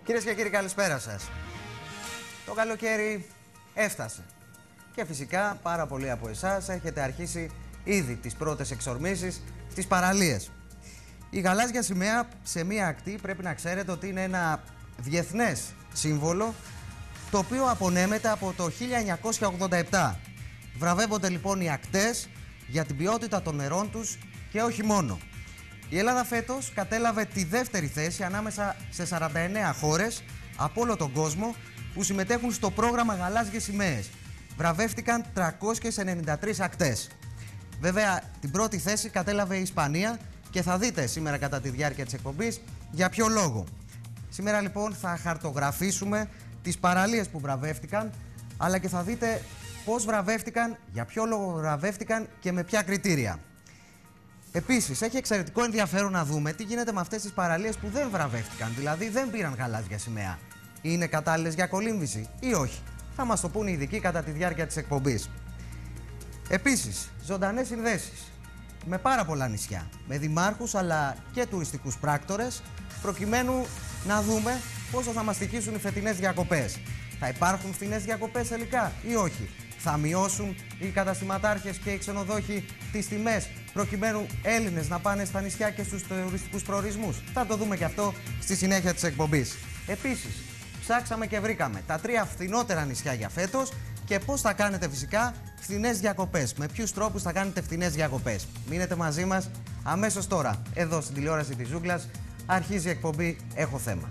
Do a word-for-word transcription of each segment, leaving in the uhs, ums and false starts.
Κυρίες και κύριοι, καλησπέρα σας. Το καλοκαίρι έφτασε. Και φυσικά πάρα πολλοί από εσάς έχετε αρχίσει ήδη τις πρώτες εξορμήσεις στις παραλίες. Η γαλάζια σημαία σε μία ακτή πρέπει να ξέρετε ότι είναι ένα διεθνές σύμβολο, το οποίο απονέμεται από το χίλια εννιακόσια ογδόντα επτά. Βραβεύονται λοιπόν οι ακτές για την ποιότητα των νερών τους και όχι μόνο. Η Ελλάδα φέτος κατέλαβε τη δεύτερη θέση ανάμεσα σε σαράντα εννέα χώρες από όλο τον κόσμο που συμμετέχουν στο πρόγραμμα Γαλάζιες Σημαίες. Βραβεύτηκαν τριακόσιες ενενήντα τρεις ακτές. Βέβαια, την πρώτη θέση κατέλαβε η Ισπανία και θα δείτε σήμερα κατά τη διάρκεια της εκπομπής για ποιο λόγο. Σήμερα λοιπόν θα χαρτογραφήσουμε τις παραλίες που βραβεύτηκαν, αλλά και θα δείτε πώς βραβεύτηκαν, για ποιο λόγο βραβεύτηκαν και με ποια κριτήρια. Επίσης, έχει εξαιρετικό ενδιαφέρον να δούμε τι γίνεται με αυτές τις παραλίες που δεν βραβεύτηκαν, δηλαδή δεν πήραν γαλάζια σημαία. Είναι κατάλληλες για κολύμβηση ή όχι? Θα μας το πούν οι ειδικοί κατά τη διάρκεια της εκπομπής. Επίσης, ζωντανές συνδέσεις με πάρα πολλά νησιά, με δημάρχους αλλά και τουριστικούς πράκτορες, προκειμένου να δούμε πόσο θα μας στοιχήσουν οι φετινές διακοπές. Θα υπάρχουν φθηνές διακοπές τελικά ή όχι? Θα μειώσουν οι καταστηματάρχες και οι ξενοδόχοι τις τιμές προκειμένου Έλληνες να πάνε στα νησιά και στους τουριστικούς προορισμούς? Θα το δούμε και αυτό στη συνέχεια της εκπομπής. Επίσης, ψάξαμε και βρήκαμε τα τρία φθηνότερα νησιά για φέτος και πώς θα κάνετε φυσικά φθηνές διακοπές. Με ποιους τρόπους θα κάνετε φθηνές διακοπές. Μείνετε μαζί μας αμέσως τώρα. Εδώ στην τηλεόραση της Ζούγκλας αρχίζει η εκπομπή Έχω Θέμα.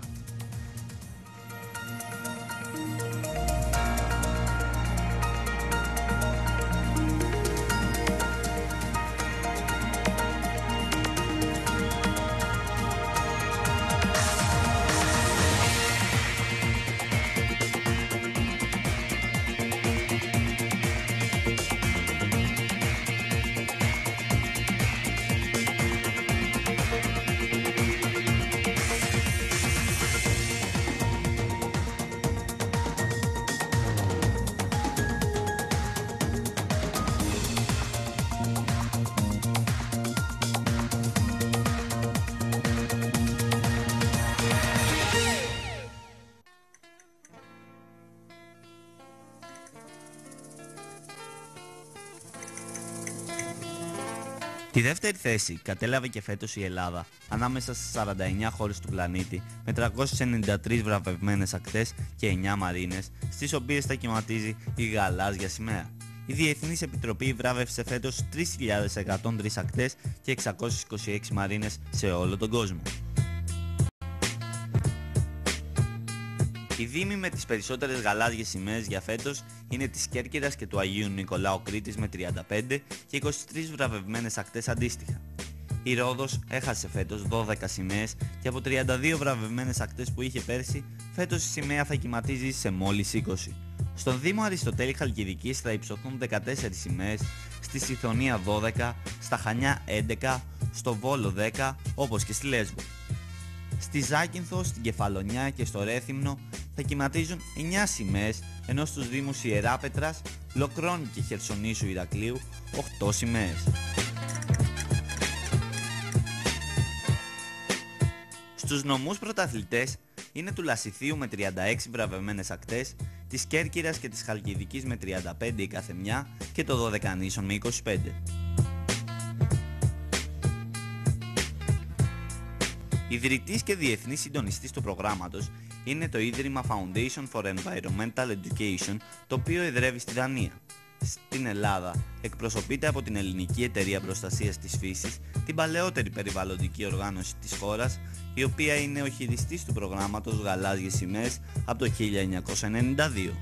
Τη δεύτερη θέση κατέλαβε και φέτος η Ελλάδα, ανάμεσα στις σαράντα εννέα χώρες του πλανήτη, με τριακόσιες ενενήντα τρεις βραβευμένες ακτές και εννέα μαρίνες, στις οποίες θα κυματίζει η γαλάζια σημαία. Η Διεθνής Επιτροπή βράβευσε φέτος τρεις χιλιάδες εκατόν τρεις ακτές και εξακόσιες είκοσι έξι μαρίνες σε όλο τον κόσμο. Οι δήμοι με τις περισσότερες γαλάζιες σημαίες για φέτος είναι της Κέρκυρας και του Αγίου Νικολάου Κρήτης με τριάντα πέντε και είκοσι τρεις βραβευμένες ακτές αντίστοιχα. Η Ρόδος έχασε φέτος δώδεκα σημαίες και από τριάντα δύο βραβευμένες ακτές που είχε πέρσι, φέτος η σημαία θα κυματίζει σε μόλις είκοσι. Στον Δήμο Αριστοτέλη Χαλκιδικής θα υψωθούν δεκατέσσερις σημαίες, στη Σιθωνία δώδεκα, στα Χανιά έντεκα, στο Βόλο δέκα, όπως και στη Λέσβο. Στη Ζάκυνθο, στην Κεφαλονιά και στο Ρέθυμνο θα κυματίζουν εννέα σημαίες, ενώ στους Δήμους Ιεράπετρας, Λοκρόνη και Χερσονήσου Ηρακλείου οκτώ σημαίες. Στους νομούς πρωταθλητές είναι του Λασιθίου με τριάντα έξι βραβευμένες ακτές, της Κέρκυρας και της Χαλκιδικής με τριάντα πέντε η καθεμιά και το Δωδεκανήσων με είκοσι πέντε. Ιδρυτής και διεθνής συντονιστής του προγράμματος είναι το Ίδρυμα Foundation for Environmental Education, το οποίο εδρεύει στη Δανία. Στην Ελλάδα εκπροσωπείται από την Ελληνική Εταιρεία Προστασίας της Φύσης, την παλαιότερη περιβαλλοντική οργάνωση της χώρας, η οποία είναι ο χειριστής του προγράμματος Γαλάζιες Σημαίες από το χίλια εννιακόσια ενενήντα δύο.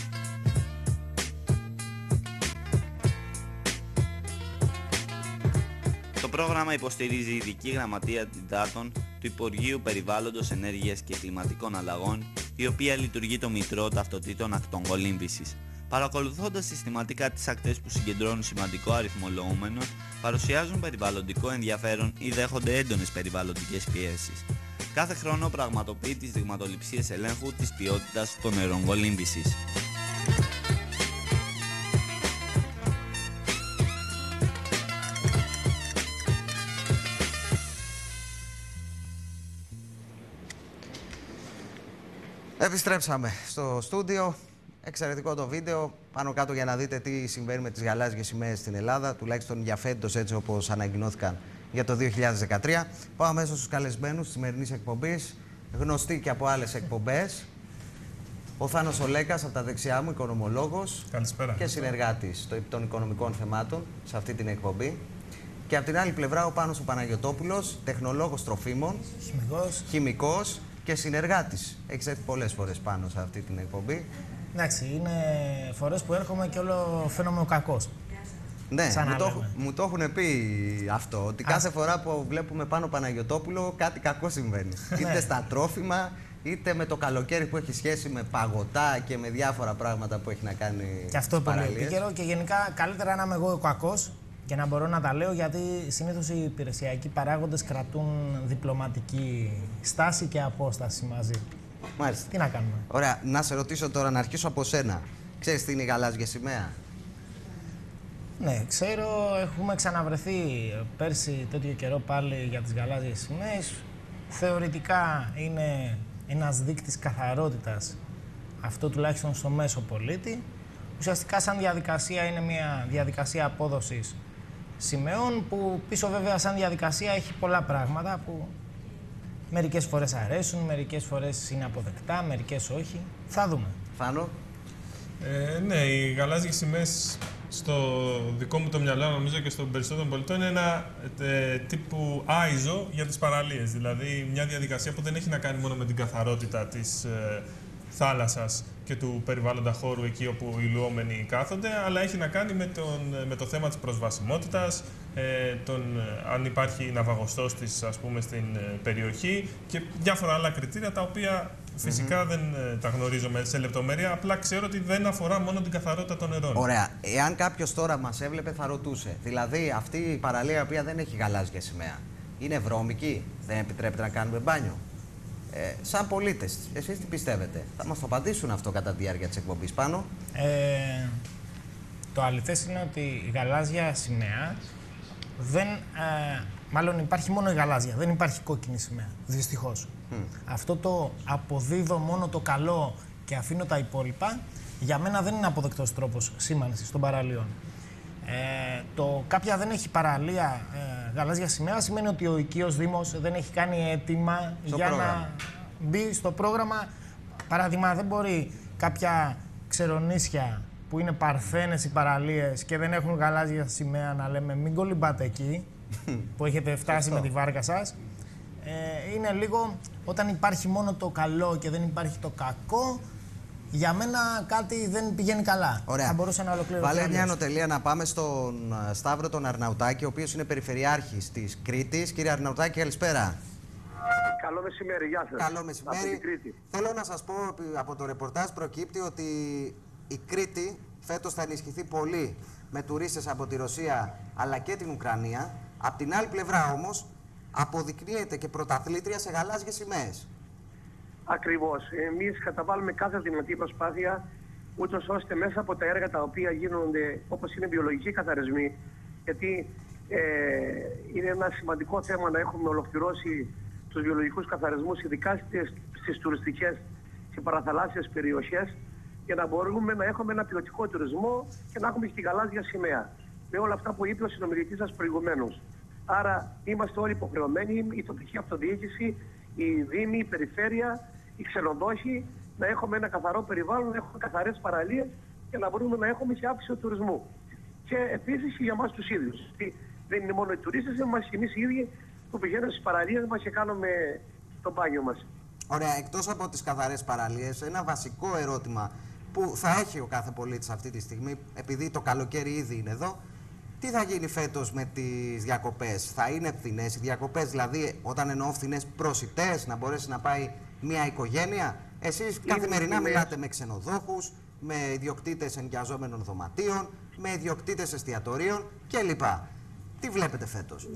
Το πρόγραμμα υποστηρίζει ειδική γραμματεία διδάτων του Υπουργείου Περιβάλλοντος, Ενέργειας και Κλιματικών Αλλαγών, η οποία λειτουργεί το Μητρό Ταυτοτήτων Ακτών Κολύμβησης. Παρακολουθώντας συστηματικά τις ακτές που συγκεντρώνουν σημαντικό αριθμό λοούμενων, παρουσιάζουν περιβαλλοντικό ενδιαφέρον ή δέχονται έντονες περιβαλλοντικές πιέσεις. Κάθε χρόνο πραγματοποιεί τις δειγματοληψίες ελέγχου της ποιότητας των νερών κολύμβησης. Επιστρέψαμε στο στούντιο. Εξαιρετικό το βίντεο. Πάνω κάτω για να δείτε τι συμβαίνει με τις γαλάζιες σημαίες στην Ελλάδα, τουλάχιστον για φέτος, έτσι όπως ανακοινώθηκαν για το δύο χιλιάδες δεκατρία. Πάω αμέσως στους καλεσμένους της σημερινής εκπομπής, γνωστοί και από άλλες εκπομπές. Ο Θάνος Ολέκας, από τα δεξιά μου, οικονομολόγος. Καλησπέρα. Και συνεργάτης των οικονομικών θεμάτων σε αυτή την εκπομπή. Και από την άλλη πλευρά ο Πάνος ο Παναγιωτόπουλος, τεχνολόγος τροφίμων, χημικός, χημικός και συνεργάτης. Έχεις έρθει πολλές φορές πάνω σε αυτή την εκπομπή. Εντάξει, είναι φορές που έρχομαι και όλο φαίνομαι ο κακός. Ναι, μου το, μου το έχουν πει αυτό, ότι Α. κάθε φορά που βλέπουμε πάνω Παναγιωτόπουλο κάτι κακό συμβαίνει. Είτε στα τρόφιμα, είτε με το καλοκαίρι που έχει σχέση με παγωτά και με διάφορα πράγματα που έχει να κάνει. Και αυτό πολύ επίκαιρο και γενικά καλύτερα να είμαι εγώ ο κακός και να μπορώ να τα λέω, γιατί συνήθως οι υπηρεσιακοί παράγοντες κρατούν διπλωματική στάση και απόσταση μαζί. Μάλιστα. Τι να κάνουμε. Ωραία, να σε ρωτήσω τώρα, να αρχίσω από σένα. Ξέρεις τι είναι η γαλάζια σημαία? Ναι, ξέρω, έχουμε ξαναβρεθεί πέρσι τέτοιο καιρό πάλι για τις γαλάζιες σημαίες. Θεωρητικά είναι ένας δείκτης καθαρότητας, αυτό τουλάχιστον στο μέσο πολίτη. Ουσιαστικά σαν διαδικασία είναι μια διαδικασία απόδοσης σημαίων, που πίσω βέβαια σαν διαδικασία έχει πολλά πράγματα που μερικές φορές αρέσουν, μερικές φορές είναι αποδεκτά, μερικές όχι. Θα δούμε. Φάνο. Ε, ναι, οι γαλάζιες σημαίες στο δικό μου το μυαλό, νομίζω και στον περισσότερων πολιτών, είναι ένα ε, τύπου άιζο για τις παραλίες. Δηλαδή μια διαδικασία που δεν έχει να κάνει μόνο με την καθαρότητα της ε, θάλασσας και του περιβάλλοντα χώρου εκεί όπου οι λουόμενοι κάθονται, αλλά έχει να κάνει με, τον, με το θέμα της προσβασιμότητας, ε, τον, αν υπάρχει ναυαγοστός της, ας πούμε, στην ε, περιοχή και διάφορα άλλα κριτήρια, τα οποία φυσικά mm-hmm. δεν ε, τα γνωρίζω σε λεπτομέρεια, απλά ξέρω ότι δεν αφορά μόνο την καθαρότητα των νερών. Ωραία. Εάν κάποιος τώρα μας έβλεπε θα ρωτούσε, δηλαδή αυτή η παραλία η οποία δεν έχει γαλάζια σημαία, είναι βρώμικη, δεν επιτρέπεται να κάνουμε μπάνιο? Ε, σαν πολίτες, εσείς τι πιστεύετε? Θα μας το απαντήσουν αυτό κατά τη διάρκεια της εκπομπής. Πάνω. Ε, το αληθές είναι ότι η γαλάζια σημαία δεν... Ε, μάλλον υπάρχει μόνο η γαλάζια, δεν υπάρχει κόκκινη σημαία, δυστυχώς. Mm. Αυτό το αποδίδω μόνο το καλό και αφήνω τα υπόλοιπα, για μένα δεν είναι αποδεκτός τρόπος σήμανσης των παραλίων. Ε, το κάποια δεν έχει παραλία ε, γαλάζια σημαία σημαίνει ότι ο οικείος Δήμος δεν έχει κάνει αίτημα στο για πρόγραμμα. να μπει στο πρόγραμμα. Παράδειγμα, δεν μπορεί κάποια ξερονήσια που είναι παρθένες οι παραλίες και δεν έχουν γαλάζια σημαία να λέμε μην κολυμπάτε εκεί που έχετε φτάσει με τη βάρκα σας. Ε, είναι λίγο όταν υπάρχει μόνο το καλό και δεν υπάρχει το κακό. Για μένα κάτι δεν πηγαίνει καλά. Ωραία. Θα μπορούσε να ολοκληρωθεί. Βάλε μια ανωτελεία να πάμε στον Σταύρο τον Αρναουτάκη, ο οποίος είναι περιφερειάρχης της Κρήτης. Κύριε Αρναουτάκη, καλησπέρα. Καλό μεσημέρι, γεια σας. Καλό μεσημέρι. Από την Κρήτη. Θέλω να σας πω, από το ρεπορτάζ προκύπτει ότι η Κρήτη φέτος θα ενισχυθεί πολύ με τουρίστες από τη Ρωσία αλλά και την Ουκρανία. Απ' την άλλη πλευρά όμως αποδεικνύεται και πρωταθλήτρια σε γαλάζιες σημαίες. Ακριβώς. Εμείς καταβάλουμε κάθε δυνατή προσπάθεια, ούτως ώστε μέσα από τα έργα τα οποία γίνονται, όπως είναι βιολογικοί καθαρισμοί, γιατί ε, είναι ένα σημαντικό θέμα να έχουμε ολοκληρώσει τους βιολογικούς καθαρισμούς, ειδικά στις, στις τουριστικές και παραθαλάσσιες περιοχές, για να μπορούμε να έχουμε ένα ποιοτικό τουρισμό και να έχουμε και τη γαλάζια σημαία. Με όλα αυτά που είπε ο συνομιλητής σας προηγουμένως. Άρα είμαστε όλοι υποχρεωμένοι, η τοπική αυτοδιοίκηση, η Δήμη, η Περιφέρεια, οι ξενοδόχοι, να έχουμε ένα καθαρό περιβάλλον, να έχουμε καθαρές παραλίες και να μπορούμε να έχουμε και αύξηση του τουρισμού. Και επίσης και για εμάς τους ίδιους. Δεν είναι μόνο οι τουρίστες, είμαστε και εμείς οι ίδιοι που πηγαίνουμε στις παραλίες μας και κάνουμε το μπάνιο μας. Ωραία, εκτός από τις καθαρές παραλίες, ένα βασικό ερώτημα που θα έχει ο κάθε πολίτης αυτή τη στιγμή, επειδή το καλοκαίρι ήδη είναι εδώ, τι θα γίνει φέτος με τις διακοπές? Θα είναι φθηνές οι διακοπές, δηλαδή όταν εννοώ φθηνές, προσιτές, να μπορέσει να πάει μια οικογένεια? Εσείς είναι καθημερινά φθηνές. μιλάτε με ξενοδόχους, με ιδιοκτήτες ενοικιαζόμενων δωματίων, με ιδιοκτήτες εστιατορίων κλπ. Τι βλέπετε φέτος?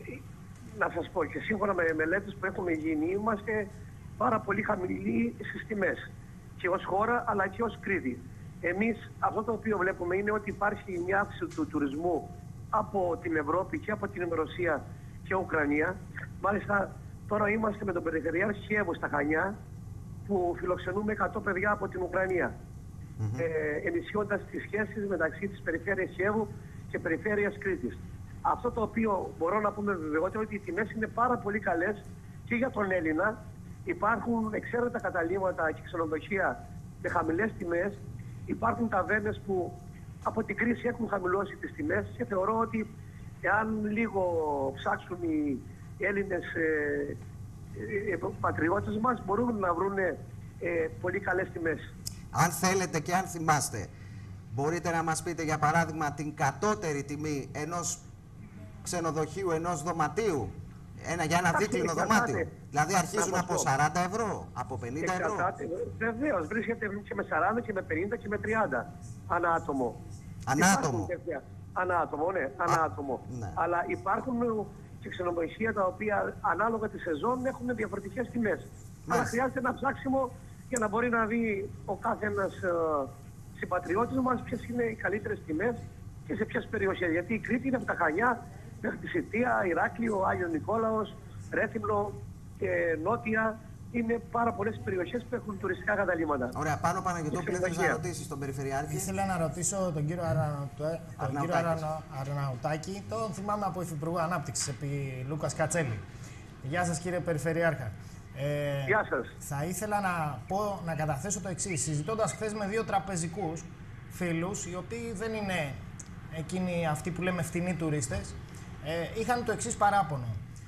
Να σας πω, και σύμφωνα με μελέτες που έχουμε γίνει, είμαστε πάρα πολύ χαμηλοί στις τιμές. Και ως χώρα, αλλά και ως Κρήτη. Εμείς αυτό το οποίο βλέπουμε είναι ότι υπάρχει μια αύξηση του τουρισμού από την Ευρώπη και από την Ρωσία και Ουκρανία. Μάλιστα, τώρα είμαστε με τον Περιφερειάρχη Χιέβου στα Χανιά που φιλοξενούμε εκατό παιδιά από την Ουκρανία. Mm-hmm. ε, ενισχύοντας τις σχέσεις μεταξύ της περιφέρειας Κιέβου και περιφέρειας Κρήτης. Αυτό το οποίο μπορώ να πούμε βεβαιότητα ότι οι τιμές είναι πάρα πολύ καλές και για τον Έλληνα. Υπάρχουν εξαίρετα καταλύματα και ξενοδοχεία με χαμηλές τιμές. Υπάρχουν ταβέρνες που από την κρίση έχουν χαμηλώσει τις τιμές και θεωρώ ότι εάν λίγο ψάξουν οι Έλληνες ε, ε, ε, πατριώτες μας μπορούν να βρουν ε, πολύ καλές τιμές. Αν θέλετε και αν θυμάστε, μπορείτε να μας πείτε για παράδειγμα την κατώτερη τιμή ενός ξενοδοχείου, ενός δωματίου, ένα, για ένα δίκλινο δωμάτιο. Δηλαδή αρχίζουν από σαράντα ευρώ, από πενήντα ευρώ. Βεβαίως, βρίσκεται και με σαράντα και με πενήντα και με τριάντα ανά άτομο. Ανά άτομο. Ανά άτομο, ναι, ανά άτομο. Ναι. Αλλά υπάρχουν και ξενοδοχεία τα οποία ανάλογα τη σεζόν έχουν διαφορετικές τιμές. Αλλά χρειάζεται ένα ψάξιμο για να μπορεί να δει ο κάθε ένας ε, συμπατριώτης μας ποιες είναι οι καλύτερες τιμές και σε ποιες περιοχές. Γιατί η Κρήτη είναι από τα Χανιά μέχρι τη Σιτία, Ηράκλειο, Άγιο Νικόλαος, Ρέθυμνο και Νότια. Είναι πάρα πολλές περιοχές που έχουν τουριστικά καταλύματα. Ωραία, πάνω Παναγιωτόπουλε, θέλεις να ρωτήσεις τον Περιφερειάρχη? Ήθελα να ρωτήσω τον κύριο, Αρα... τον κύριο Αρα... Αρναουτάκη, τον θυμάμαι από Υφυπουργό Ανάπτυξης επί Λούκας Κατσέλη. Γεια σας κύριε Περιφερειάρχα. Ε, Γεια σας. Θα ήθελα να, πω, να καταθέσω το εξής. Συζητώντας χθες με δύο τραπεζικούς φίλους, οι οποίοι δεν είναι εκείνοι αυτοί που λέμε φτηνοί τουρίστες, ε, είχαν το εξής παράπονο.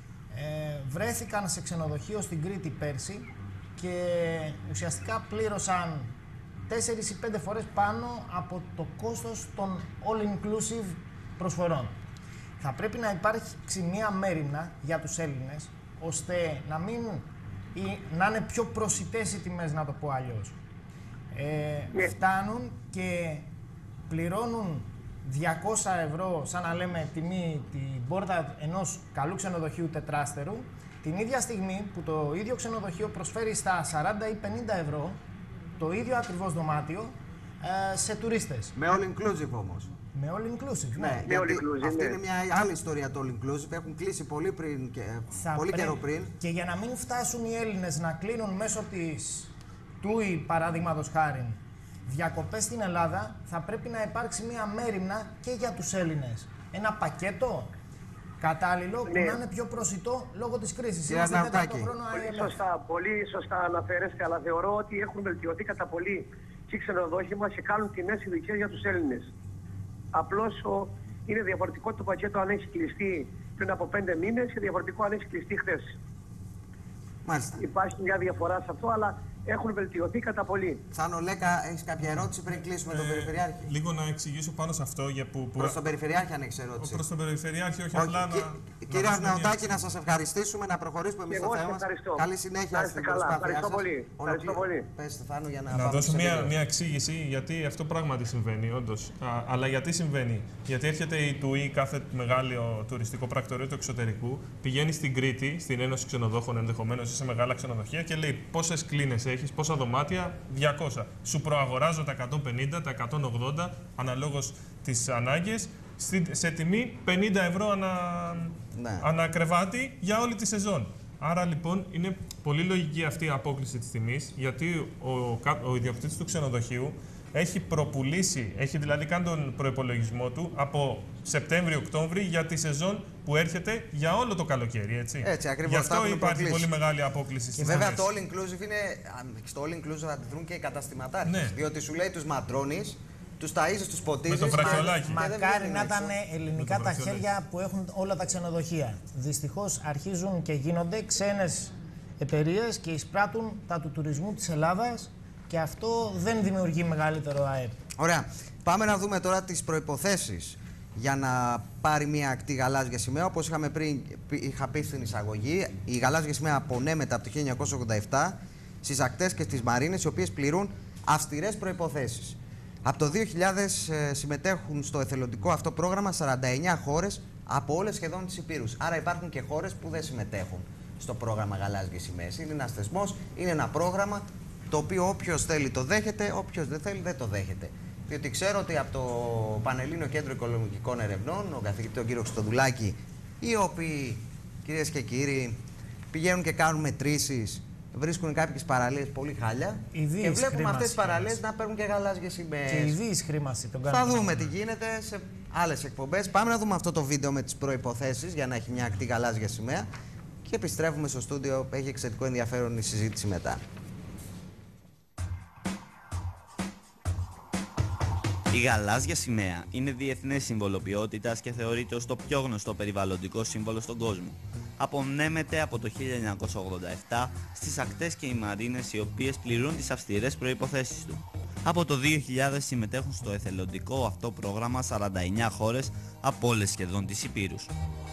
Ε, βρέθηκαν σε ξενοδοχείο στην Κρήτη πέρσι και ουσιαστικά πλήρωσαν τέσσερις ή πέντε φορές πάνω από το κόστος των all-inclusive προσφορών. Θα πρέπει να υπάρξει μία μέριμνα για τους Έλληνες, ώστε να μην ή να είναι πιο προσιτές οι τιμές, να το πω αλλιώς. Ε, φτάνουν και πληρώνουν διακόσια ευρώ, σαν να λέμε τιμή, την πόρτα ενός καλού ξενοδοχείου τετράστερου, την ίδια στιγμή που το ίδιο ξενοδοχείο προσφέρει στα σαράντα ή πενήντα ευρώ το ίδιο ακριβώς δωμάτιο ε, σε τουρίστες. Με all inclusive όμως. Με all inclusive, ναι. Ναι, γιατί inclusive, αυτή ναι. είναι μια άλλη ιστορία το all inclusive. Έχουν κλείσει πολύ, πριν και, πολύ καιρό πριν. Και για να μην φτάσουν οι Έλληνες να κλείνουν μέσω της ΤΟΥΗ, παραδείγματος χάριν, διακοπές στην Ελλάδα, θα πρέπει να υπάρξει μια μέριμνα και για τους Έλληνες. Ένα πακέτο κατάλληλο ναι. που να είναι πιο προσιτό λόγω της κρίσης. Είμαστε τέταρτο χρόνο πολύ σωστά, πολύ σωστά αναφέρεστε, αλλά θεωρώ ότι έχουν βελτιωθεί κατά πολύ και οι ξενοδόχοι μας και κάνουν τιμές ειδικές για τους Έλληνες. Απλώς ο, είναι διαφορετικό το πακέτο αν έχει κλειστεί πριν από πέντε μήνες και διαφορετικό αν έχει κλειστεί χθες. Μάλιστα. Υπάρχει μια διαφορά σε αυτό, αλλά έχουν βελτιωθεί κατά πολύ. Θάνο Λέκα, έχεις κάποια ερώτηση πριν κλείσουμε ε, τον Περιφερειάρχη? Λίγο να εξηγήσω πάνω σε αυτό. Για που, που... Προς τον Περιφερειάρχη, αν έχεις ερώτηση. Προς τον Περιφερειάρχη, όχι, όχι απλά και, να. Κύριε Αρναουτάκη, να σας ευχαριστήσουμε, να προχωρήσουμε εμείς στο θέμα μας. Καλή συνέχεια στην προσπάθειά σας. Ευχαριστώ πολύ. Ευχαριστώ πολύ. Πες, Θάνο, για να, να δώσω μια, μια εξήγηση γιατί αυτό πράγματι συμβαίνει, όντως. Α, αλλά γιατί συμβαίνει? Γιατί έρχεται η ΤΟΥΗ, κάθε μεγάλο τουριστικό πρακτορείο του εξωτερικού, πηγαίνει στην Κρήτη, στην Ένωση Ξενοδόχων ενδεχομένως ή σε μεγάλα ξενοδοχεία και λέει πόσες κλίνες έχεις, πόσα δωμάτια, διακόσια. Σου προαγοράζω τα εκατόν πενήντα, τα εκατόν ογδόντα, αναλόγως τις ανάγκες, σε τιμή πενήντα ευρώ ανα, ναι. ανά κρεβάτι για όλη τη σεζόν. Άρα λοιπόν είναι πολύ λογική αυτή η απόκλιση της τιμής, γιατί ο, ο ιδιοκτήτης του ξενοδοχείου έχει προπουλήσει, έχει δηλαδή κάνει τον προϋπολογισμό του από Σεπτέμβριο-Οκτώβρη για τη σεζόν που έρχεται για όλο το καλοκαίρι, έτσι. Έτσι ακριβώς. Γι' αυτό υπάρχει προκλήσει. πολύ μεγάλη απόκληση στις βέβαια τιμές. το all inclusive είναι, στο all inclusive θα αντιδρούν και οι καταστηματάρχες. Ναι. Διότι σου λέει τους ματρώνεις, τους ταΐζεις, τους ποτίζεις. Με το βραχιολάκι. Μακάρι να ήταν ελληνικά τα χέρια που έχουν όλα τα ξενοδοχεία. Δυστυχώς αρχίζουν και γίνονται ξένες εταιρείες και εισπράττουν τα του τουρισμού της Ελλάδας και αυτό δεν δημιουργεί μεγαλύτερο ΑΕΠ. Ωραία. Πάμε να δούμε τώρα τις προϋποθέσεις για να πάρει μια ακτή γαλάζια σημαία. Όπως είχαμε πριν, είχα πει στην εισαγωγή, η γαλάζια σημαία απονέμεται από το χίλια εννιακόσια ογδόντα επτά στις ακτές και στις μαρίνες, οι οποίες πληρούν αυστηρές προϋποθέσεις. Από το δύο χιλιάδες ε, συμμετέχουν στο εθελοντικό αυτό πρόγραμμα σαράντα εννιά χώρες από όλες σχεδόν τις υπήρους. Άρα υπάρχουν και χώρες που δεν συμμετέχουν στο πρόγραμμα γαλάζιες σημαίες. Είναι ένας θεσμός, είναι ένα πρόγραμμα το οποίο όποιος θέλει το δέχεται, όποιος δεν θέλει δεν το δέχεται. Διότι ξέρω ότι από το Πανελλήνιο Κέντρο Οικολογικών Ερευνών, ο καθηγητή τον κύριο Χριστοδουλάκη, οι οποίοι, κυρίες και κύριοι, πηγαίνουν και κάνουν μετρήσεις βρίσκουν κάποιες παραλίες πολύ χάλια. Και βλέπουμε αυτές τις παραλίες να παίρνουν και γαλάζιες σημαίες. Και η ιδίης χρήμαση τον Θα δούμε τι γίνεται σε άλλες εκπομπές. Πάμε να δούμε αυτό το βίντεο με τις προϋποθέσεις για να έχει μια ακτή γαλάζια σημαία. Και επιστρέφουμε στο στούντιο. Έχει εξαιρετικό ενδιαφέρον η συζήτηση μετά. Η γαλάζια σημαία είναι διεθνές σύμβολο ποιότητας και θεωρείται ως το πιο γνωστό περιβαλλοντικό σύμβολο στον κόσμο. Απονέμεται από το χίλια εννιακόσια ογδόντα επτά στις ακτές και οι μαρίνες οι οποίες πληρούν τις αυστηρές προϋποθέσεις του. Από το δύο χιλιάδες συμμετέχουν στο εθελοντικό αυτό πρόγραμμα σαράντα εννιά χώρες από όλες σχεδόν τις υπήρους.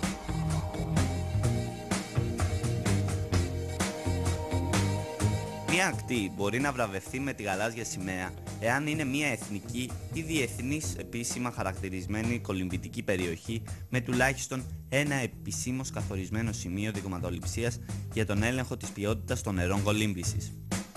Μια ακτή μπορεί να βραβευθεί με τη γαλάζια σημαία εάν είναι μια εθνική ή διεθνής επίσημα χαρακτηρισμένη κολυμβητική περιοχή με τουλάχιστον ένα επισήμως καθορισμένο σημείο δειγματοληψίας για τον έλεγχο της ποιότητας των νερών κολύμβησης.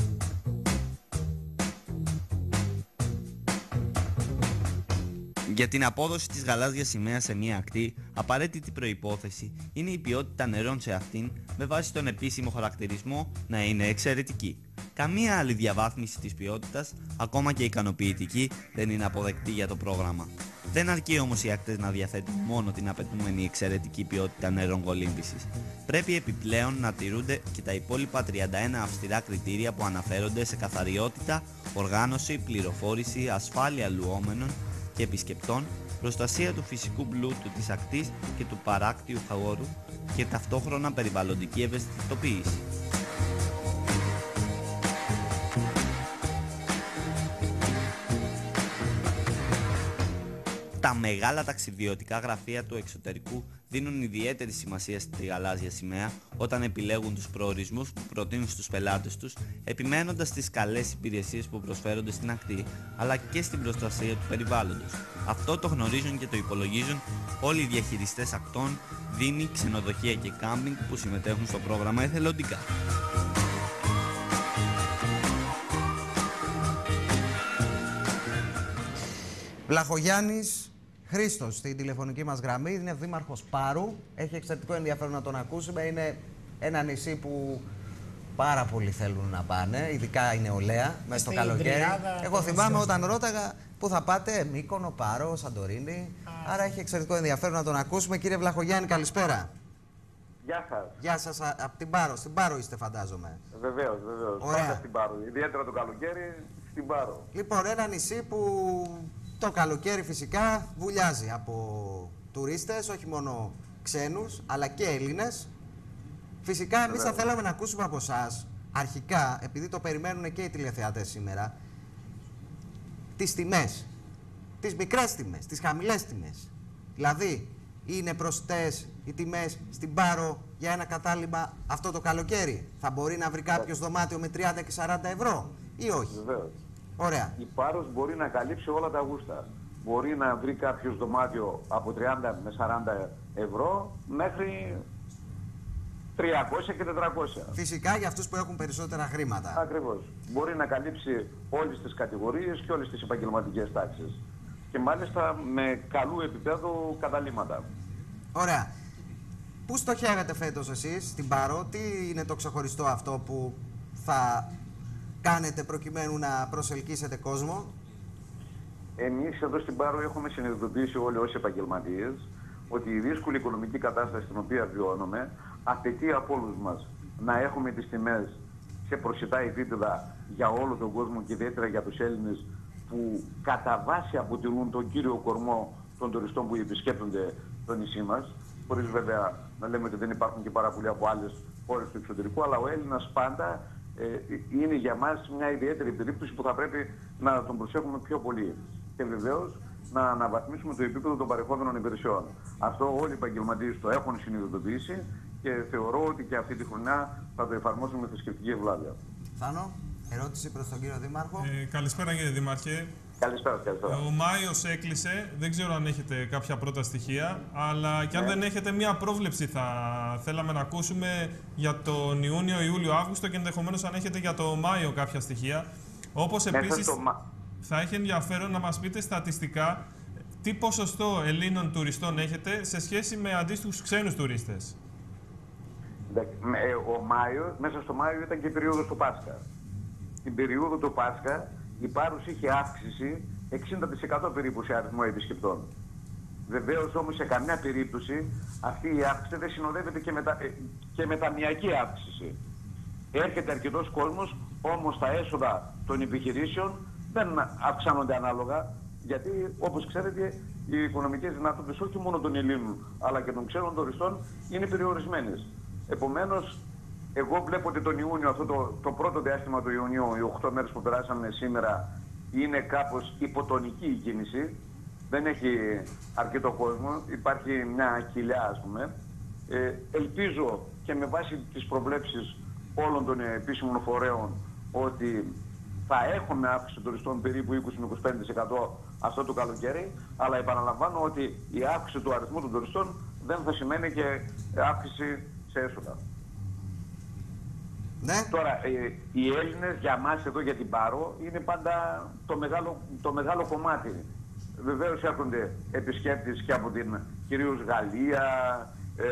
Για την απόδοση της γαλάζιας σημαίας σε μια ακτή, απαραίτητη προϋπόθεση είναι η ποιότητα νερών σε αυτήν με βάση τον επίσημο χαρακτηρισμό να είναι εξαιρετική. Καμία άλλη διαβάθμιση της ποιότητας, ακόμα και ικανοποιητική, δεν είναι αποδεκτή για το πρόγραμμα. Δεν αρκεί όμως οι ακτές να διαθέτουν μόνο την απαιτούμενη εξαιρετική ποιότητα νερών κολύμβησης. Πρέπει επιπλέον να τηρούνται και τα υπόλοιπα τριάντα ένα αυστηρά κριτήρια που αναφέρονται σε καθαριότητα, οργάνωση, πληροφόρηση, ασφάλεια λουόμενων και επισκεπτών, προστασία του φυσικού πλούτου της ακτής και του παράκτιου χώρου και ταυτόχρονα περιβαλλοντική ευαισθητοποίηση. Τα μεγάλα ταξιδιωτικά γραφεία του εξωτερικού δίνουν ιδιαίτερη σημασία στη γαλάζια σημαία όταν επιλέγουν τους προορισμούς που προτείνουν στους πελάτες τους, επιμένοντας στις καλές υπηρεσίες που προσφέρονται στην ακτή, αλλά και στην προστασία του περιβάλλοντος. Αυτό το γνωρίζουν και το υπολογίζουν όλοι οι διαχειριστές ακτών, δήμοι, ξενοδοχεία και κάμπινγκ που συμμετέχουν στο πρόγραμμα εθελοντικά. Βλαχογιάννης Χρήστος στην τηλεφωνική μας γραμμή, είναι δήμαρχος Πάρου. Έχει εξαιρετικό ενδιαφέρον να τον ακούσουμε. Είναι ένα νησί που πάρα πολλοί θέλουν να πάνε, ειδικά η νεολαία, μέσα στο καλοκαίρι. Εγώ θυμάμαι όταν ρώταγα πού θα πάτε, Μύκονο, Πάρο, Σαντορίνη. Α. Άρα έχει εξαιρετικό ενδιαφέρον να τον ακούσουμε. Κύριε Βλαχογιάννη, καλησπέρα. Γεια σας. Γεια σας, από την Πάρο. Στην Πάρο είστε, φαντάζομαι. Βεβαίως, βεβαίως. Πάντα στην Πάρο. Ιδιαίτερα το καλοκαίρι στην Πάρο. Λοιπόν, ένα νησί που το καλοκαίρι φυσικά βουλιάζει από τουρίστες, όχι μόνο ξένους, αλλά και Έλληνες. Φυσικά, εμείς θα θέλαμε να ακούσουμε από εσάς, αρχικά, επειδή το περιμένουν και οι τηλεθεατές σήμερα, τις τιμές, τις μικρές τιμές, τις χαμηλές τιμές. Δηλαδή, είναι προσιτές οι τιμές στην Πάρο για ένα κατάλημα αυτό το καλοκαίρι? Θα μπορεί να βρει κάποιος δωμάτιο με τριάντα και σαράντα ευρώ ή όχι? Βεβαίως. Ωραία. Η Πάρος μπορεί να καλύψει όλα τα γούστα. Μπορεί να βρει κάποιος δωμάτιο από τριάντα με σαράντα ευρώ μέχρι τριακόσια και τετρακόσια. Φυσικά για αυτούς που έχουν περισσότερα χρήματα. Ακριβώς. Μπορεί να καλύψει όλες τις κατηγορίες και όλες τις επαγγελματικές τάξεις. Και μάλιστα με καλού επίπεδου καταλήμματα. Ωραία. Πού στοχεύετε φέτος εσείς στην Πάρο, τι είναι το ξεχωριστό αυτό που θα κάνετε προκειμένου να προσελκύσετε κόσμο? Εμείς εδώ στην Πάρο έχουμε συνειδητοποιήσει όλοι όσοι επαγγελματίες ότι η δύσκολη οικονομική κατάσταση στην οποία βιώνουμε απαιτεί από όλους μας να έχουμε τις τιμές σε προσιτά επίπεδα για όλο τον κόσμο και ιδιαίτερα για τους Έλληνες που κατά βάση αποτελούν τον κύριο κορμό των τουριστών που επισκέπτονται το νησί μας, χωρίς βέβαια να λέμε ότι δεν υπάρχουν και πάρα πολλοί από άλλες χώρες του εξωτερικού, αλλά ο Έλληνας πάντα ε, είναι για μας μια ιδιαίτερη περίπτωση που θα πρέπει να τον προσέχουμε πιο πολύ. Και βεβαίως να αναβαθμίσουμε το επίπεδο των παρεχόμενων υπηρεσιών. Αυτό όλοι οι επαγγελματίες το έχουν συνειδητοποιήσει και θεωρώ ότι και αυτή τη χρονιά θα το εφαρμόσουμε με θρησκευτική ευλάβεια. Θάνο, ερώτηση προς τον κύριο Δήμαρχο. Ε, καλησπέρα κύριε Δήμαρχε. Καλησπέρα, καλησπέρα. Ο Μάιος έκλεισε, δεν ξέρω αν έχετε κάποια πρώτα στοιχεία, αλλά και αν ναι. δεν έχετε μία πρόβλεψη θα θέλαμε να ακούσουμε για τον Ιούνιο, Ιούλιο, Αύγουστο και ενδεχομένως αν έχετε για το Μάιο κάποια στοιχεία. Όπως επίσης το... θα έχει ενδιαφέρον να μας πείτε στατιστικά τι ποσοστό Ελλήνων τουριστών έχετε σε σχέση με αντίστοιχους ξένους τουρίστες. Ο Μάιος, μέσα στο Μάιο ήταν και η περίοδος του Πάσχα. Την περίοδο του Πάσχα η Πάρους είχε αύξηση εξήντα τοις εκατό περίπου σε αριθμό επισκεπτών. Βεβαίως όμως σε καμιά περίπτωση αυτή η αύξηση δεν συνοδεύεται και, μετα... και με ταμιακή αύξηση. Έρχεται αρκετός κόσμος, όμως τα έσοδα των επιχειρήσεων δεν αυξάνονται ανάλογα, γιατί όπως ξέρετε οι οικονομικές δυνατότητες όχι μόνο των Ελλήνων αλλά και των ξένων τουριστών είναι περιορισμένες. Επομένως, εγώ βλέπω ότι τον Ιούνιο, αυτό το, το πρώτο διάστημα του Ιουνίου, οι οκτώ μέρες που περάσαμε σήμερα, είναι κάπως υποτονική η κίνηση. Δεν έχει αρκετό κόσμο, υπάρχει μια κοιλιά ας πούμε. Ε, ελπίζω και με βάση τις προβλέψεις όλων των επίσημων φορέων ότι θα έχουμε αύξηση των τουριστών περίπου είκοσι με είκοσι πέντε τοις εκατό αυτό το καλοκαίρι, αλλά επαναλαμβάνω ότι η αύξηση του αριθμού των τουριστών δεν θα σημαίνει και αύξηση σε έσοδα. Ναι. Τώρα, ε, οι Έλληνες για μας εδώ για την Πάρο είναι πάντα το μεγάλο, το μεγάλο κομμάτι. Βεβαίως έρχονται επισκέπτες και από την κυρίως Γαλλία, ε,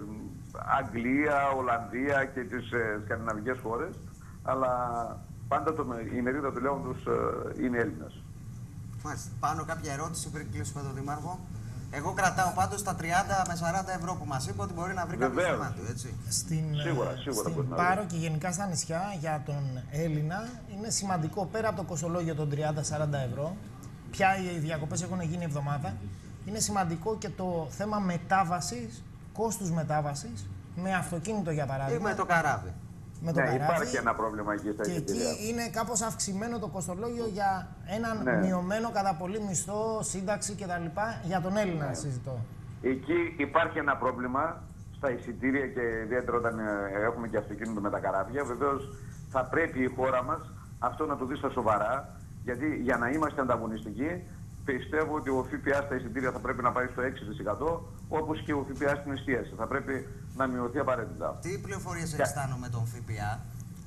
Αγγλία, Ολλανδία και τις ε, σκανδιναβικές χώρες, αλλά πάντα το, η μερίδα του λέοντος ε, είναι Έλληνας. Μάλιστα. Πάνω κάποια ερώτηση πριν κλείσουμε τον Δήμαρχο. Εγώ κρατάω πάντως τα τριάντα με σαράντα ευρώ που μας είπε ότι μπορεί να βρει κάποιο θέμα του, έτσι. Στην, σίγουρα, σίγουρα στην Πάρο και γενικά στα νησιά για τον Έλληνα είναι σημαντικό πέρα από το κοστολόγιο των τριάντα με σαράντα ευρώ, πια οι διακοπές έχουν γίνει εβδομάδα, είναι σημαντικό και το θέμα μετάβασης, κόστους μετάβασης, με αυτοκίνητο για παράδειγμα. Ή με το καράβι. Με το ναι, καράβι, υπάρχει ένα πρόβλημα εκεί στα και εισιτήρια. εκεί είναι κάπως αυξημένο το κοστολόγιο για έναν ναι. μειωμένο κατά πολύ μισθό, σύνταξη κτλ. Για τον Έλληνα ναι. συζητώ. Εκεί υπάρχει ένα πρόβλημα στα εισιτήρια και ιδιαίτερα όταν έχουμε και αυτοκίνητο με τα καράβια. Βεβαίως θα πρέπει η χώρα μας αυτό να το δει στα σοβαρά, γιατί για να είμαστε ανταγωνιστικοί πιστεύω ότι ο ΦΠΑ στα εισιτήρια θα πρέπει να πάει στο έξι τοις εκατό, όπως και ο ΦΠΑ στην εστίαση. Θα πρέπει να μειωθεί απαραίτητα. Τι πληροφορίες αισθάνομαι με τον ΦΠΑ?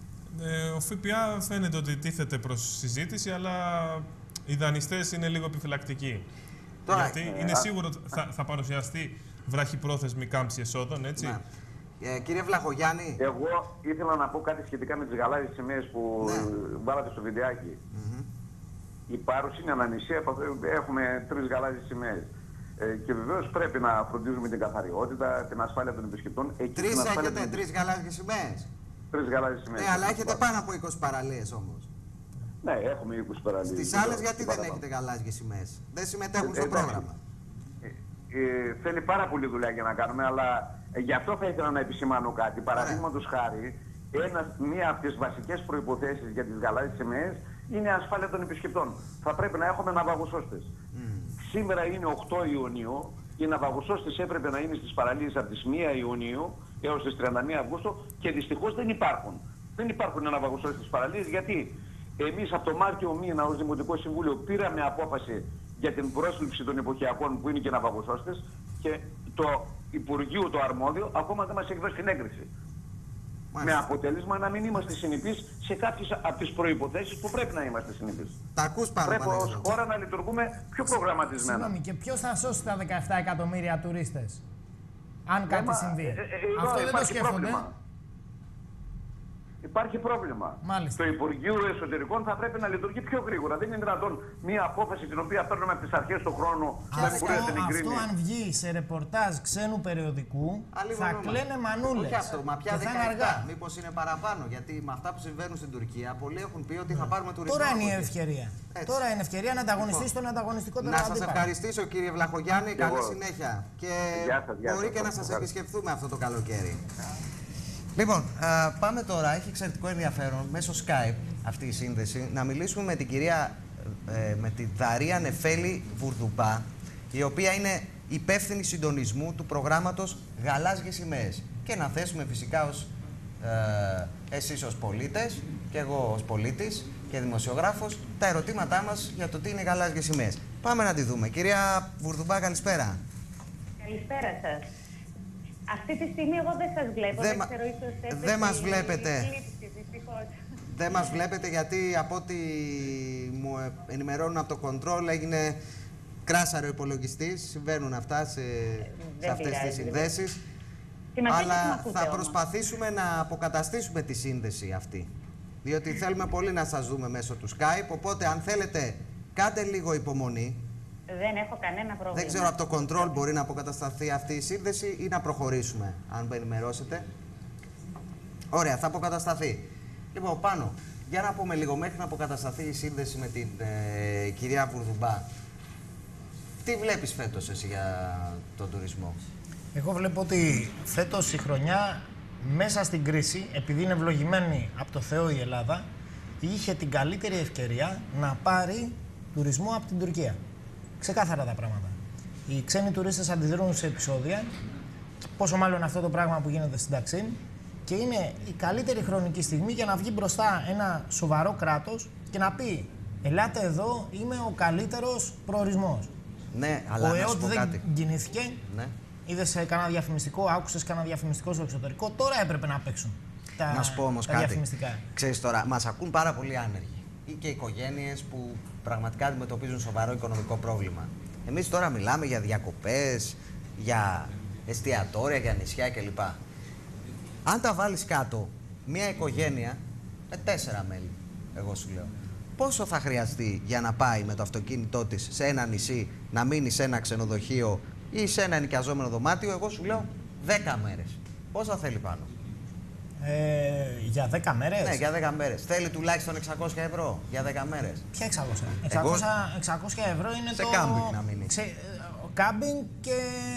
Ε, ο ΦΠΑ φαίνεται ότι τίθεται προς συζήτηση, αλλά οι δανειστές είναι λίγο επιφυλακτικοί. Τώρα, γιατί ε, είναι α... σίγουρο ότι θα, θα παρουσιαστεί βραχυπρόθεσμη κάμψη εσόδων, έτσι. Ναι. Ε, κύριε Βλαχογιάννη. Εγώ ήθελα να πω κάτι σχετικά με τις γαλάζιες σημαίες που ναι. βάλατε στο βιντεάκι. Mm-hmm. Η Πάρος είναι ένα νησί, έχουμε τρεις γαλάζιες σημαίες. Ε, και βεβαίως πρέπει να φροντίζουμε την καθαριότητα, την ασφάλεια των επισκεπτών. Τρεις έχετε, την... τρεις γαλάζιες σημαίες. Τρεις γαλάζιες σημαίες. Ναι, αλλά έχετε πάνω από είκοσι παραλίες όμως. Ναι, έχουμε είκοσι παραλίες. Στις άλλες γιατί δεν έχετε γαλάζιες σημαίες? Δεν συμμετέχουν στο πρόγραμμα. Ε, ε, θέλει πάρα πολύ δουλειά για να κάνουμε, αλλά ε, γι' αυτό θα ήθελα να επισημάνω κάτι. Παραδείγματος χάρη, ένα, μία από τις βασικές προϋποθέσεις για τις γαλάζιες σημαίες είναι η ασφάλεια των επισκεπτών. Θα πρέπει να έχουμε ναυαγοσώστες. Mm. Σήμερα είναι οκτώ Ιουνίου, οι ναυαγοσώστες έπρεπε να είναι στις παραλίες από τις μία Ιουνίου έως τις τριάντα μία Αυγούστου και δυστυχώς δεν υπάρχουν. Δεν υπάρχουν ναυαγοσώστες στις παραλίες, γιατί εμείς από το Μάρτιο μήνα ως Δημοτικό Συμβούλιο πήραμε απόφαση για την πρόσληψη των εποχιακών που είναι και ναυαγοσώστες και το Υπουργείο το αρμόδιο ακόμα δεν μας έχει δώσει την έγκριση. Μάλιστα. Με αποτέλεσμα να μην είμαστε συνεπείς σε κάποιες από τις προϋποθέσεις που πρέπει να είμαστε συνεπείς. Τα ακούς πάνω. Πρέπει ως χώρα να λειτουργούμε πιο προγραμματισμένα. Συγγνώμη, και ποιος θα σώσει τα δεκαεπτά εκατομμύρια τουρίστες, αν κάτι Έμα, συμβεί? Ε, ε, ε, Αυτό δεν το σκέφτονται. Πρόβλημα. Υπάρχει πρόβλημα. Μάλιστα. Το Υπουργείο Εσωτερικών θα πρέπει να λειτουργεί πιο γρήγορα. Δεν είναι δυνατόν μια απόφαση την οποία παίρνουμε από τις αρχές του χρόνου να αυτό, μπορεί να την εγκρίνει. Αυτό αν βγει σε ρεπορτάζ ξένου περιοδικού θα κλαίνε μανούλες. Όχι αυτό, μα πια δεκαεπτά. Μήπως είναι παραπάνω? Γιατί με αυτά που συμβαίνουν στην Τουρκία πολλοί έχουν πει ότι θα πάρουμε τουρισμό. Τώρα είναι η ευκαιρία. Έτσι. Τώρα είναι ευκαιρία να ανταγωνιστεί στον ανταγωνιστικό Να σας ευχαριστήσω κύριε Βλαχογιάννη. Καλή συνέχεια. Και μπορεί και να σας επισκεφθούμε αυτό το καλοκαίρι. Λοιπόν, α, πάμε τώρα, έχει εξαιρετικό ενδιαφέρον μέσω Skype αυτή η σύνδεση να μιλήσουμε με την κυρία, ε, με τη Δαρία Νεφέλη Βουρδουμπά, η οποία είναι υπεύθυνη συντονισμού του προγράμματος Γαλάζιες Σημαίες. Και να θέσουμε φυσικά ως, ε, εσείς ως πολίτες και εγώ ως πολίτης και δημοσιογράφος τα ερωτήματά μας για το τι είναι Γαλάζιες Σημαίες. Πάμε να τη δούμε. Κυρία Βουρδουμπά, καλησπέρα. Καλησπέρα σας. Αυτή τη στιγμή εγώ δεν σας βλέπω, δεν, δεν ξέρω ίσως έπρεπε δεν μας βλέπετε. Λήψη, δεν μας βλέπετε γιατί από ό,τι μου ενημερώνουν από το κοντρόλ έγινε κράσαρο υπολογιστής, συμβαίνουν αυτά σε, σε αυτές τις συνδέσεις. Αλλά θα προσπαθήσουμε να αποκαταστήσουμε τη σύνδεση αυτή. Διότι θέλουμε πολύ να σας δούμε μέσω του Skype. Οπότε, αν θέλετε, κάντε λίγο υπομονή. Δεν έχω κανένα πρόβλημα. Δεν ξέρω από το control μπορεί να αποκατασταθεί αυτή η σύνδεση ή να προχωρήσουμε, αν με ενημερώσετε. Ωραία, θα αποκατασταθεί. Λοιπόν, πάνω, για να πούμε λίγο, μέχρι να αποκατασταθεί η σύνδεση με την ε, κυρία Βουρδουμπά, τι βλέπεις φέτος εσύ για τον τουρισμό? Εγώ βλέπω ότι φέτος η χρονιά, μέσα στην κρίση, επειδή είναι ευλογημένη από το Θεό η Ελλάδα, είχε την καλύτερη ευκαιρία να πάρει τουρισμό από την Τουρκία. Ξεκάθαρα τα πράγματα. Οι ξένοι τουρίστες αντιδρούν σε επεισόδια, πόσο μάλλον αυτό το πράγμα που γίνεται στην Ταξίν, και είναι η καλύτερη χρονική στιγμή για να βγει μπροστά ένα σοβαρό κράτος και να πει: ελάτε εδώ, είμαι ο καλύτερος προορισμός. Ναι, αλλά ο να ΕΟΤ σου πω δεν κάτι. κινήθηκε. Ναι. Είδες κανένα διαφημιστικό, άκουσες κανένα διαφημιστικό στο εξωτερικό. Τώρα έπρεπε να παίξουν τα, Να σου πω όμως τα κάτι. διαφημιστικά. Ξέρεις τώρα, μας ακούν πάρα πολλοί άνεργοι ή και οικογένειες που πραγματικά αντιμετωπίζουν σοβαρό οικονομικό πρόβλημα. Εμείς τώρα μιλάμε για διακοπές, για εστιατόρια, για νησιά κλπ. Αν τα βάλεις κάτω, μια οικογένεια με τέσσερα μέλη, εγώ σου λέω, πόσο θα χρειαστεί για να πάει με το αυτοκίνητό της σε ένα νησί, να μείνει σε ένα ξενοδοχείο ή σε ένα ενοικιαζόμενο δωμάτιο? Εγώ σου λέω δέκα μέρες. Πόσα θέλει πάνω? Ε, για δέκα μέρες. Ναι, για δέκα μέρες. Θέλει τουλάχιστον εξακόσια ευρώ για δέκα μέρες. Ποια εξακόσια? Εγώ... εξακόσια ευρώ είναι σε το... κάμπινγκ να μείνει. Ξε... Κάμπινγκ και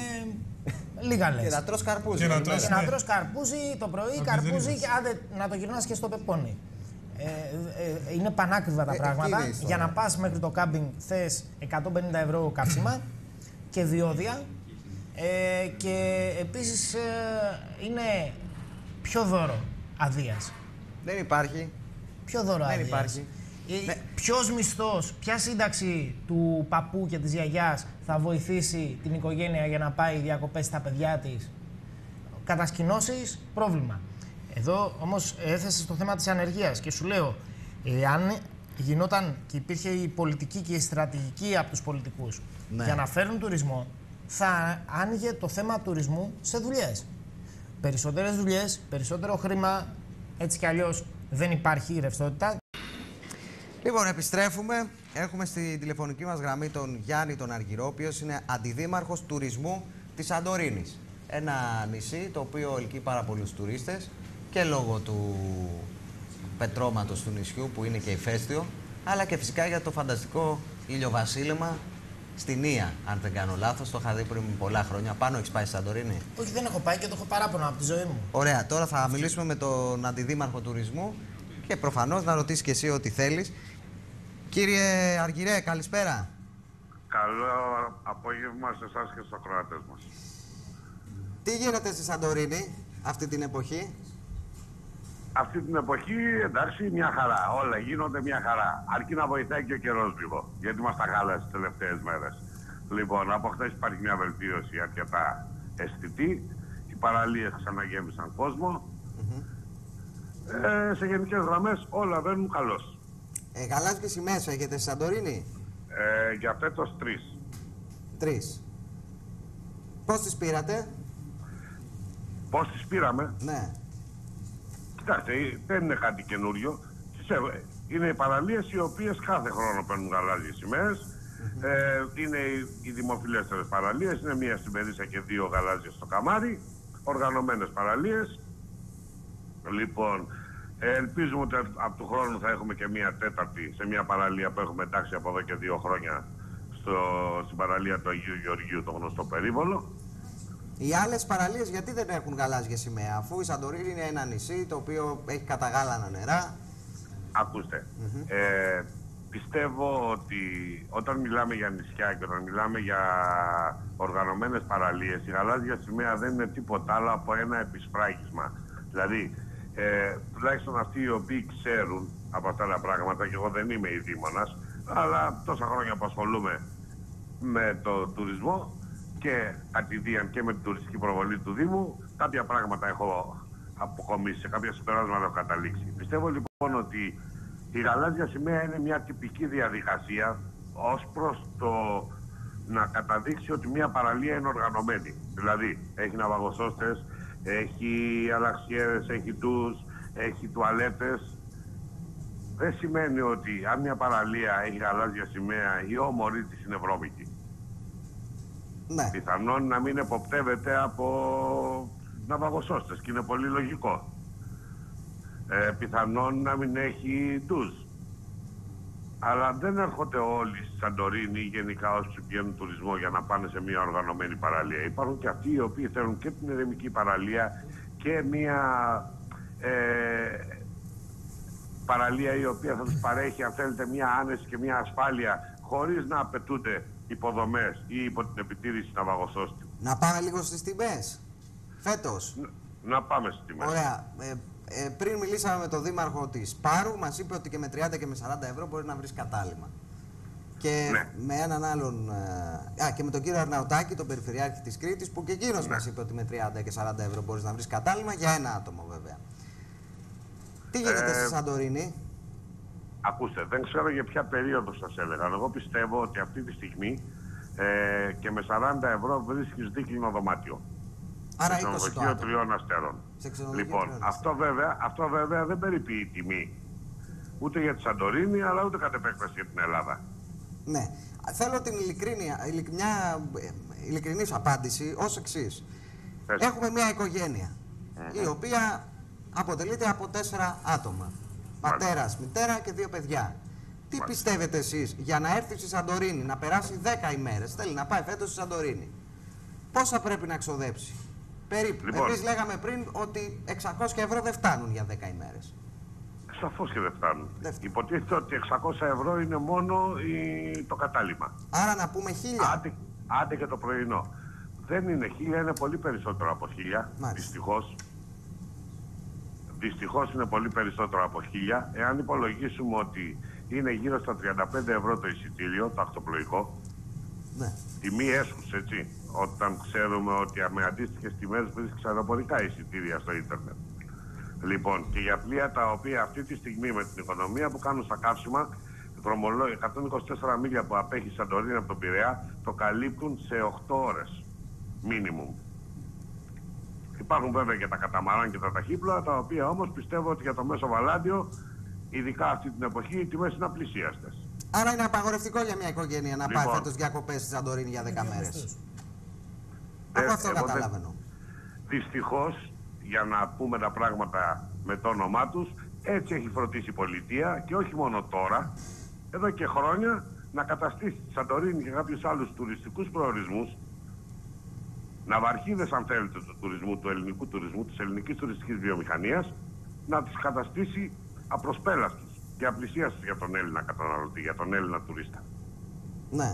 λίγα λες. Και να τρως καρπούζι. Και να τρως, Και ναι. να τρως καρπούζι το πρωί, Ότι καρπούζι και άντε να το γυρνάς και στο πεπόνι. Ε, ε, είναι πανάκριβα τα Ε, πράγματα. εκεί είναι η Για να ιστορία. πας μέχρι το κάμπινγκ θες εκατόν πενήντα ευρώ καύσιμα και διόδια. Ε, και επίσης ε, είναι πιο δώρο αδείας. Δεν υπάρχει. Ποιο δώρο Δεν αδείας? υπάρχει. Ε, Ναι. Ποιος μισθός, ποια σύνταξη του παππού και της γιαγιάς θα βοηθήσει την οικογένεια για να πάει διακοπές στα παιδιά της? Κατασκηνώσεις, πρόβλημα. Εδώ όμως έθεσε στο θέμα της ανεργίας και σου λέω, εάν γινόταν και υπήρχε η πολιτική και η στρατηγική από τους πολιτικούς Ναι. για να φέρουν τουρισμό, θα άνοιγε το θέμα τουρισμού σε δουλειές. Περισσότερες δουλειές, περισσότερο χρήμα, έτσι κι αλλιώς δεν υπάρχει ρευστότητα. Λοιπόν, επιστρέφουμε. Έχουμε στη τηλεφωνική μας γραμμή τον Γιάννη τον Αργυρό, ο οποίος είναι αντιδήμαρχος τουρισμού της Σαντορίνης. Ένα νησί το οποίο ελκύει πάρα πολλούς τουρίστες και λόγω του πετρώματος του νησιού που είναι και ηφαίστειο, αλλά και φυσικά για το φανταστικό ηλιοβασίλεμα στην Ία, αν δεν κάνω λάθος. Το είχα δει πριν πολλά χρόνια. Πάνω έχεις πάει στη Σαντορίνη? Όχι, δεν έχω πάει και το έχω παράπονο από τη ζωή μου. Ωραία, τώρα θα μιλήσουμε με τον αντιδήμαρχο τουρισμού και προφανώς να ρωτήσεις και εσύ ό,τι θέλεις. Κύριε Αργυρέ, καλησπέρα. Καλό απόγευμα σε εσάς και στους ακροατές μας. Τι γίνεται στη Σαντορίνη αυτή την εποχή? Αυτή την εποχή, εντάξει, μια χαρά. Όλα γίνονται μια χαρά. Αρκεί να βοηθάει και ο καιρός λίγο. Γιατί μας τα χάλασε τις τελευταίες μέρες. Λοιπόν, από χθες υπάρχει μια βελτίωση αρκετά αισθητή. Οι παραλίες ξαναγέμισαν κόσμο. Mm-hmm. Ε, σε γενικές γραμμές όλα βαίνουν καλώς. Ε, γαλάζιες σημαίες έχετε στη Σαντορίνη? Ε, για φέτος τρεις. Τρεις. Πώς τις πήρατε? Πώς τις πήραμε? Ναι. Κοιτάξτε, δεν είναι κάτι καινούριο. Είναι οι παραλίες οι οποίες κάθε χρόνο παίρνουν γαλάζιες σημαίες. Mm-hmm. Ε, είναι οι δημοφιλέστερες παραλίες. Είναι μία στην Περίσσια και δύο γαλάζιες στο Καμάρι. Οργανωμένες παραλίες. Λοιπόν, ελπίζουμε ότι από του χρόνου θα έχουμε και μία τέταρτη σε μία παραλία που έχουμε εντάξει από εδώ και δύο χρόνια στο, στην παραλία του Αγίου Γεωργίου, το γνωστό Περίβολο. Οι άλλες παραλίες γιατί δεν έχουν γαλάζια σημαία, αφού η Σαντορίνη είναι ένα νησί το οποίο έχει καταγάλανα νερά? Ακούστε, Mm-hmm. ε, πιστεύω ότι όταν μιλάμε για νησιά και όταν μιλάμε για οργανωμένες παραλίες, η γαλάζια σημαία δεν είναι τίποτα άλλο από ένα επισφράγισμα. Δηλαδή, ε, τουλάχιστον αυτοί οι οποίοι ξέρουν από αυτά τα πράγματα, και εγώ δεν είμαι ειδήμονας, αλλά τόσα χρόνια που ασχολούμαι με το τουρισμό και κατηδίαν και με την τουριστική προβολή του Δήμου, κάποια πράγματα έχω αποκομίσει, σε κάποια συμπεράσματα έχω καταλήξει. Πιστεύω λοιπόν ότι η γαλάζια σημαία είναι μια τυπική διαδικασία ως προς το να καταδείξει ότι μια παραλία είναι οργανωμένη. Δηλαδή, έχει ναυαγοσώστες, έχει αλλαξιέρες, έχει ντους, έχει τουαλέτες. Δεν σημαίνει ότι αν μια παραλία έχει γαλάζια σημαία η όμορφη της είναι βρώμικη. Ναι. Πιθανόν να μην εποπτεύεται από ναυαγοσώστες και είναι πολύ λογικό. Ε, πιθανόν να μην έχει ντους. Αλλά δεν έρχονται όλοι στη Σαντορίνη ή γενικά όσοι πηγαίνουν τουρισμό για να πάνε σε μια οργανωμένη παραλία. Υπάρχουν και αυτοί οι οποίοι θέλουν και την ερεμική παραλία και μια ε, παραλία η οποία θα τους παρέχει, αν θέλετε, μια άνεση και μια ασφάλεια χωρίς να απαιτούνται υποδομές ή υπό την επιτήρηση ναυαγοσώστη. Να πάμε λίγο στις τιμές. Φέτος. Να, να πάμε στις τιμές. Ωραία. Ε, ε, πριν μιλήσαμε με τον δήμαρχο της Πάρου, μας είπε ότι και με τριάντα και με σαράντα ευρώ μπορεί να βρεις κατάλημα. Και ναι. με έναν άλλον. Ε, α, και με τον κύριο Αρναουτάκη, τον περιφερειάρχη της Κρήτης, που και εκείνος ναι. μας είπε ότι με τριάντα και σαράντα ευρώ μπορείς να βρεις κατάλημα για ένα άτομο, βέβαια. Τι γίνεται ε, στη Σαντορίνη? Ακούστε, δεν ξέρω για ποια περίοδο σας έλεγα. Εγώ πιστεύω ότι αυτή τη στιγμή ε, και με σαράντα ευρώ βρίσκεις δίκλινο δωμάτιο. Άρα σε ξενοδοχείο τριών αστέρων. Λοιπόν, τριών αυτό, βέβαια, αυτό βέβαια δεν περιποιεί τιμή ούτε για τη Σαντορίνη, αλλά ούτε κατ' επέκταση για την Ελλάδα. Ναι. Θέλω την ειλικρίνη, μια ειλικρινής απάντηση ως εξής. Έχουμε μια οικογένεια mm-hmm. η οποία αποτελείται από τέσσερα άτομα. Πατέρας, μητέρα και δύο παιδιά. Τι Μάλιστα. πιστεύετε εσείς για να έρθει στη Σαντορίνη, να περάσει δέκα ημέρες, θέλει να πάει φέτος στη Σαντορίνη, πόσα πρέπει να ξοδέψει? Περίπου. Λοιπόν, εμείς λέγαμε πριν ότι εξακόσια ευρώ δεν φτάνουν για δέκα ημέρες. Σαφώς και δεν φτάνουν. Υποτίθεται ότι εξακόσια ευρώ είναι μόνο η... το κατάλημα. Άρα να πούμε χίλια. Άντε, άντε και το πρωινό. Δεν είναι χίλια, είναι πολύ περισσότερο από χίλια. Δυστυχώς. Δυστυχώς είναι πολύ περισσότερο από χίλια. Εάν υπολογίσουμε ότι είναι γύρω στα τριάντα πέντε ευρώ το εισιτήριο, το ακτοπλοϊκό. Ναι. Τιμή έσχους, έτσι. Όταν ξέρουμε ότι με αντίστοιχες τιμές βρίσκεις αεροπορικά εισιτήρια στο ίντερνετ. Λοιπόν, και για πλοία τα οποία αυτή τη στιγμή με την οικονομία που κάνουν στα καύσιμα, δρομολόγια εκατόν είκοσι τέσσερα μίλια που απέχει η Σαντορίνη από τον Πειραιά, το καλύπτουν σε οκτώ ώρες. Μίνιμουμ. Υπάρχουν βέβαια και τα καταμαράν και τα ταχύπλοα, τα οποία όμως πιστεύω ότι για το μέσο βαλάντιο, ειδικά αυτή την εποχή, οι τιμές είναι απλησίαστες. Άρα είναι απαγορευτικό για μια οικογένεια να λοιπόν, πάει φέτος διακοπές στη Σαντορίνη για δέκα μέρες. Ε, Από αυτό καταλαβαίνω. Δυστυχώς, για να πούμε τα πράγματα με το όνομά τους, έτσι έχει φροντίσει η πολιτεία και όχι μόνο τώρα, εδώ και χρόνια, να καταστήσει τη Σαντορίνη και κάποιους άλλους τουριστικούς προορισμούς, ναυαρχίδες αν θέλετε του τουρισμού, του ελληνικού τουρισμού, της ελληνικής τουριστικής βιομηχανίας, να τις καταστήσει απροσπέλαστους και απλησίαστους για τον Έλληνα καταναλωτή, για τον Έλληνα τουρίστα. Ναι.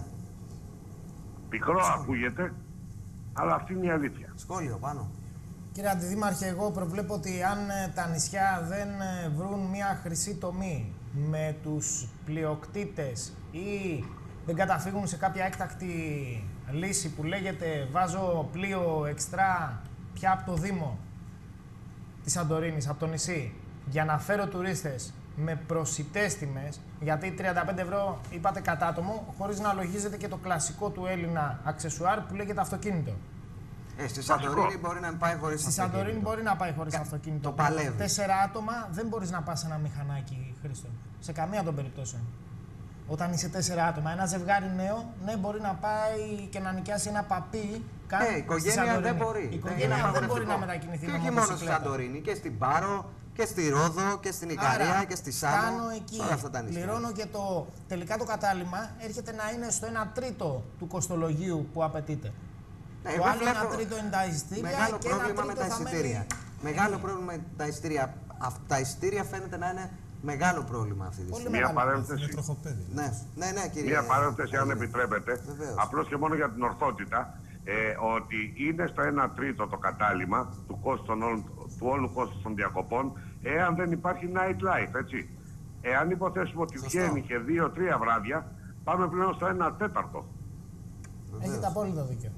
Πικρό Σχόλιο. ακούγεται, αλλά αυτή είναι η αλήθεια. Σχόλιο πάνω. Κύριε Αντιδήμαρχε, εγώ προβλέπω ότι αν τα νησιά δεν βρουν μια χρυσή τομή με τους πλειοκτήτες ή δεν καταφύγουν σε κάποια έκτακτη λύση που λέγεται βάζω πλοίο εξτρά πια από το Δήμο της Σαντορίνης, από το νησί, για να φέρω τουρίστες με προσιτές τιμές, γιατί τριάντα πέντε ευρώ είπατε κατά άτομο, χωρίς να λογίζετε και το κλασικό του Έλληνα αξεσουάρ που λέγεται αυτοκίνητο. Ε, στη Σαντορίνη μπορεί να πάει χωρίς στη αυτοκίνητο. Στη Σαντορίνη μπορεί να πάει χωρίς Κα... αυτοκίνητο. Το παλεύει. Τέσσερα άτομα δεν μπορείς να πας ένα μηχανάκι, Χρήστο. Σε καμία των περιπτώσεων. Όταν είσαι τέσσερα άτομα, ένα ζευγάρι νέο, ναι, μπορεί να πάει και να νοικιάσει ένα παπί. Ναι, η οικογένεια δεν μπορεί. Η οικογένεια δεν, δεν μπορεί να μετακινηθεί. Και όχι μόνο στη Σαντορίνη, και στην Πάρο και στη Ρόδο και στην Ικαρία. Άρα, και στη Σάμο. Κάνω εκεί, πληρώνω και το τελικά το κατάλημα έρχεται να είναι στο ένα τρίτο του κοστολογίου που απαιτείται. Ναι, το άλλο ένα τρίτο είναι τα εισιτήρια. Μεγάλο και πρόβλημα ένα με τα εισιτήρια. Μεγάλο πρόβλημα με τα εισιτήρια. Τα εισιτήρια φαίνεται να είναι μεγάλο πρόβλημα αυτή τη στιγμή. Μία παρένθεση. Ναι, ναι, ναι, κύριε. Μία παρένθεση, αν επιτρέπετε. Απλώς και μόνο για την ορθότητα. Ε, ότι είναι στο ένα τρίτο το κατάλημα του, κόστος, του όλου κόστος των διακοπών, εάν δεν υπάρχει nightlife, έτσι. Εάν υποθέσουμε ότι βγαίνει και δύο-τρία βράδια, πάμε πλέον στο ένα τέταρτο. Έχετε απόλυτο δίκιο.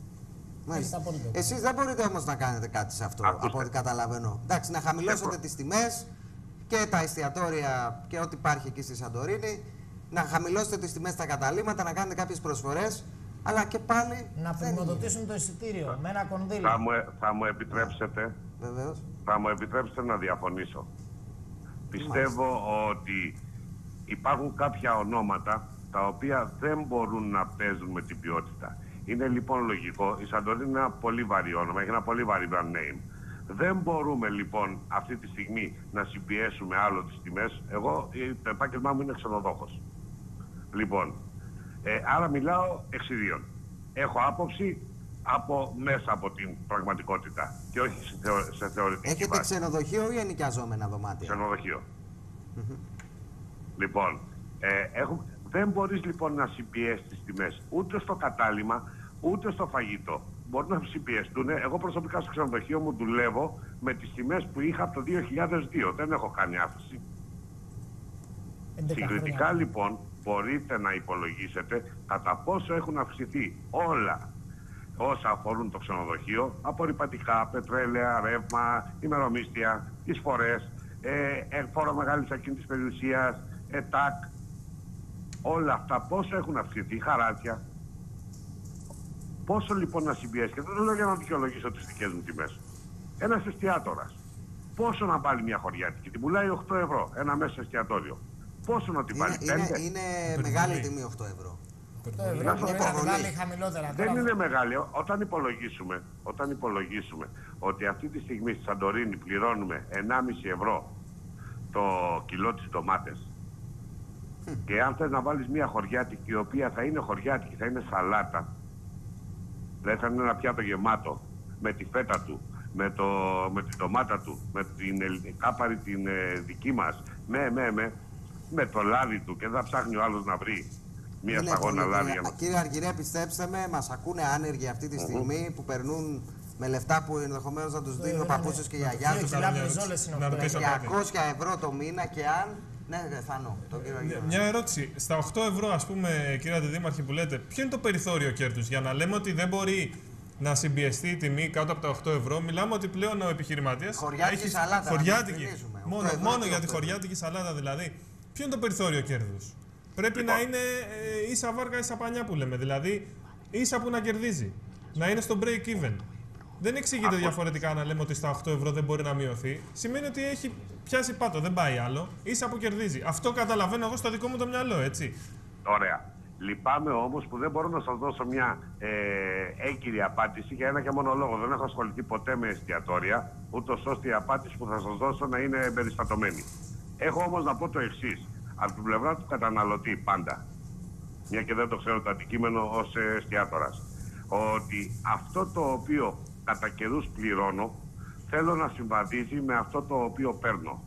Εσείς δεν μπορείτε όμως να κάνετε κάτι σε αυτό, Ακούστε. από ό,τι καταλαβαίνω. Εντάξει, να χαμηλώσετε προ... τις τιμές και τα εστιατόρια και ό,τι υπάρχει εκεί στη Σαντορίνη, να χαμηλώσετε τις τιμές στα καταλήμματα, να κάνετε κάποιες προσφορές Αλλά και πάλι. Να πρημοδοτήσουν το εισιτήριο με ένα κονδύλι. Θα μου, θα μου επιτρέψετε. Βεβαίως. Θα μου επιτρέψετε να διαφωνήσω. Πιστεύω ότι υπάρχουν κάποια ονόματα τα οποία δεν μπορούν να παίζουν με την ποιότητα. Είναι λοιπόν λογικό, η Σαντορίνη είναι ένα πολύ βαρύ όνομα, έχει ένα πολύ βαρύ brand name. Δεν μπορούμε λοιπόν αυτή τη στιγμή να συμπιέσουμε άλλο τις τιμές. Εγώ, το επάγγελμά μου είναι ξενοδόχος. Λοιπόν, ε, άρα μιλάω εξιδίων. Έχω άποψη από μέσα από την πραγματικότητα και όχι σε, θεω, σε θεωρητική Έχετε βάση. ξενοδοχείο ή ενοικιαζόμενα δωμάτια? Ξενοδοχείο. Mm-hmm. Λοιπόν, ε, έχω, δεν μπορείς λοιπόν να συμπιέσεις τις τιμές ούτε στο κατάλημα ούτε στο φαγητό. Μπορεί να συμπιεστούν. Εγώ προσωπικά στο ξενοδοχείο μου δουλεύω με τις τιμές που είχα από το δύο χιλιάδες δύο. Δεν έχω κάνει αύξηση. Συγκριτικά λοιπόν μπορείτε να υπολογίσετε κατά πόσο έχουν αυξηθεί όλα όσα αφορούν το ξενοδοχείο, απορρυπαντικά, πετρέλαια, ρεύμα, ημερομίσθια, εισφορές, ε, φόρο μεγάλης ακίνητης περιουσίας, ΕΤΑΚ, όλα αυτά πόσο έχουν αυξηθεί, χαράτσια. Πόσο λοιπόν να συμπιέσει, και δεν το λέω για να δικαιολογήσω τις δικές μου τιμές. Ένας εστιατόρας, πόσο να βάλει μια χωριάτικη, την πουλάει οκτώ ευρώ, ένα μέσο εστιατόριο. Πόσο να την βάλει, είναι, είναι, είναι μεγάλη τιμή οκτώ ευρώ. οκτώ ευρώ μπορεί να την βάλει χαμηλότερα. Δεν είναι μεγάλη. Όταν υπολογίσουμε, όταν υπολογίσουμε ότι αυτή τη στιγμή στη Σαντορίνη πληρώνουμε ενάμιση ευρώ το κιλό της ντομάτες mm. και αν θες να βάλεις μια χωριάτικη η οποία θα είναι χωριάτικη, θα είναι σαλάτα, δηλαδή θα είναι ένα πιάτο γεμάτο με τη φέτα του, με, το, με την ντομάτα του, με την κάπαρη την ε, δική μας, με, με, με, με το λάδι του και δεν θα ψάχνει ο άλλος να βρει μία σταγόνα λάδι. Κύριε Αργυρέ, πιστέψτε με, μας ακούνε άνεργοι αυτή τη στιγμή mm-hmm. που περνούν με λεφτά που ενδεχομένως να τους δίνει ο παππούσιος και η γιαγιά τους. διακόσια ευρώ το μήνα και αν... Ναι, Θανό, τον κύριο Αργυρέ. Μια ερώτηση. Στα οκτώ ευρώ, ας πούμε, κύριε Αντιδήμαρχε, που λέτε, ποιο είναι το περιθώριο κέρδους για να λέμε ότι δεν μπορεί να συμπιεστεί η τιμή κάτω από τα οκτώ ευρώ? Μιλάμε ότι πλέον ο επιχειρηματίας. Χωριάτικη έχει... σαλάτα. Χωριάτικη. Μόνο, μόνο για τη χωριάτικη σαλάτα δηλαδή. Ποιο είναι το περιθώριο κέρδους? Πρέπει λοιπόν να είναι ε, ίσα βάρκα, ίσα πανιά που λέμε. Δηλαδή, ίσα που να κερδίζει. Να είναι στο break even. Δεν εξηγείται Από... διαφορετικά να λέμε ότι στα οκτώ ευρώ δεν μπορεί να μειωθεί. Σημαίνει ότι έχει πιάσει πάτο, δεν πάει άλλο. Ίσα που κερδίζει. Αυτό καταλαβαίνω εγώ στο δικό μου το μυαλό, έτσι. Ωραία. Λυπάμαι όμως που δεν μπορώ να σας δώσω μια ε, έγκυρη απάντηση για ένα και μόνο λόγο. Δεν έχω ασχοληθεί ποτέ με εστιατόρια, ούτως ώστε η απάντηση που θα σας δώσω να είναι περιστατωμένη. Έχω όμως να πω το εξής. Από την πλευρά του καταναλωτή πάντα, μια και δεν το ξέρω το αντικείμενο ως εστιατόρας, ότι αυτό το οποίο κατά καιρούς πληρώνω θέλω να συμβαδίζει με αυτό το οποίο παίρνω.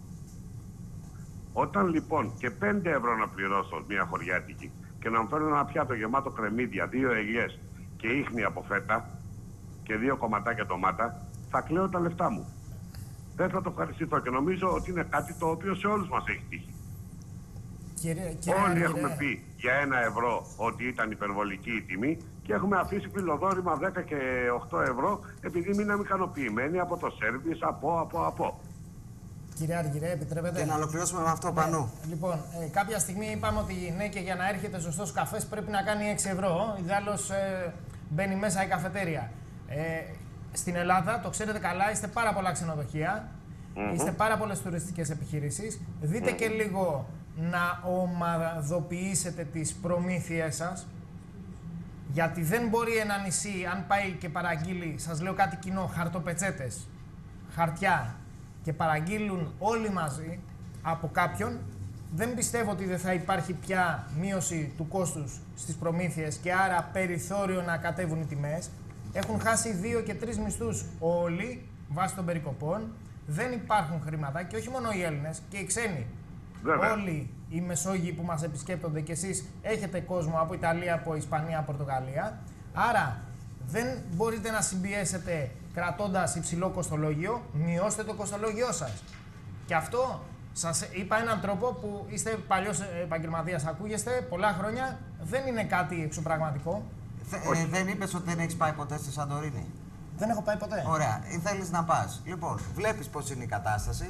Όταν λοιπόν και πέντε ευρώ να πληρώσω μια χωριάτικη και να μου φέρουν ένα πιάτο γεμάτο κρεμμύδια, δύο ελιές και ίχνη από φέτα και δύο κομματάκια ντομάτα, θα κλαίω τα λεφτά μου. Δεν θα το ευχαριστηθώ και νομίζω ότι είναι κάτι το οποίο σε όλους μας έχει τύχει. Κύριε, κύριε, Όλοι κύριε. έχουμε πει για ένα ευρώ ότι ήταν υπερβολική η τιμή και έχουμε αφήσει φιλοδόρημα δέκα και οκτώ ευρώ επειδή μείναμε ικανοποιημένοι από το σέρβις, από, από, από. Κύριε Αργυρέ, επιτρέπετε. Και να ολοκληρώσουμε με αυτό, ναι. Πανού. Λοιπόν, ε, κάποια στιγμή είπαμε ότι ναι, και για να έρχεται σωστός καφές πρέπει να κάνει έξι ευρώ. Ιδάλλως ε, μπαίνει μέσα η καφετέρια. Ε, στην Ελλάδα, το ξέρετε καλά, είστε πάρα πολλά ξενοδοχεία, mm-hmm. είστε πάρα πολλές τουριστικές επιχειρήσεις. Δείτε mm-hmm. και λίγο να ομαδοποιήσετε τις προμήθειές σας. Γιατί δεν μπορεί ένα νησί, αν πάει και παραγγείλει, σας λέω κάτι κοινό, χαρτοπετσέτες, χαρτιά, και παραγγείλουν όλοι μαζί από κάποιον, δεν πιστεύω ότι δεν θα υπάρχει πια μείωση του κόστους στις προμήθειες και άρα περιθώριο να κατέβουν οι τιμές. Έχουν χάσει δύο και τρεις μισθούς όλοι βάσει των περικοπών. Δεν υπάρχουν χρήματα και όχι μόνο οι Έλληνες και οι ξένοι. Βέβαια. Όλοι οι Μεσόγειοι που μας επισκέπτονται και εσείς έχετε κόσμο από Ιταλία, από Ισπανία, Πορτογαλία. Άρα δεν μπορείτε να συμπιέσετε κρατώντας υψηλό κοστολόγιο, μειώστε το κοστολόγιό σας. Και αυτό σας είπα έναν τρόπο που είστε παλιός επαγγελματίας, ακούγεστε πολλά χρόνια, δεν είναι κάτι εξωπραγματικό. Ε, δεν είπες ότι δεν έχεις πάει ποτέ στη Σαντορίνη? Δεν έχω πάει ποτέ. Ωραία, ή θέλεις να πας? Λοιπόν, βλέπεις πώς είναι η κατάσταση,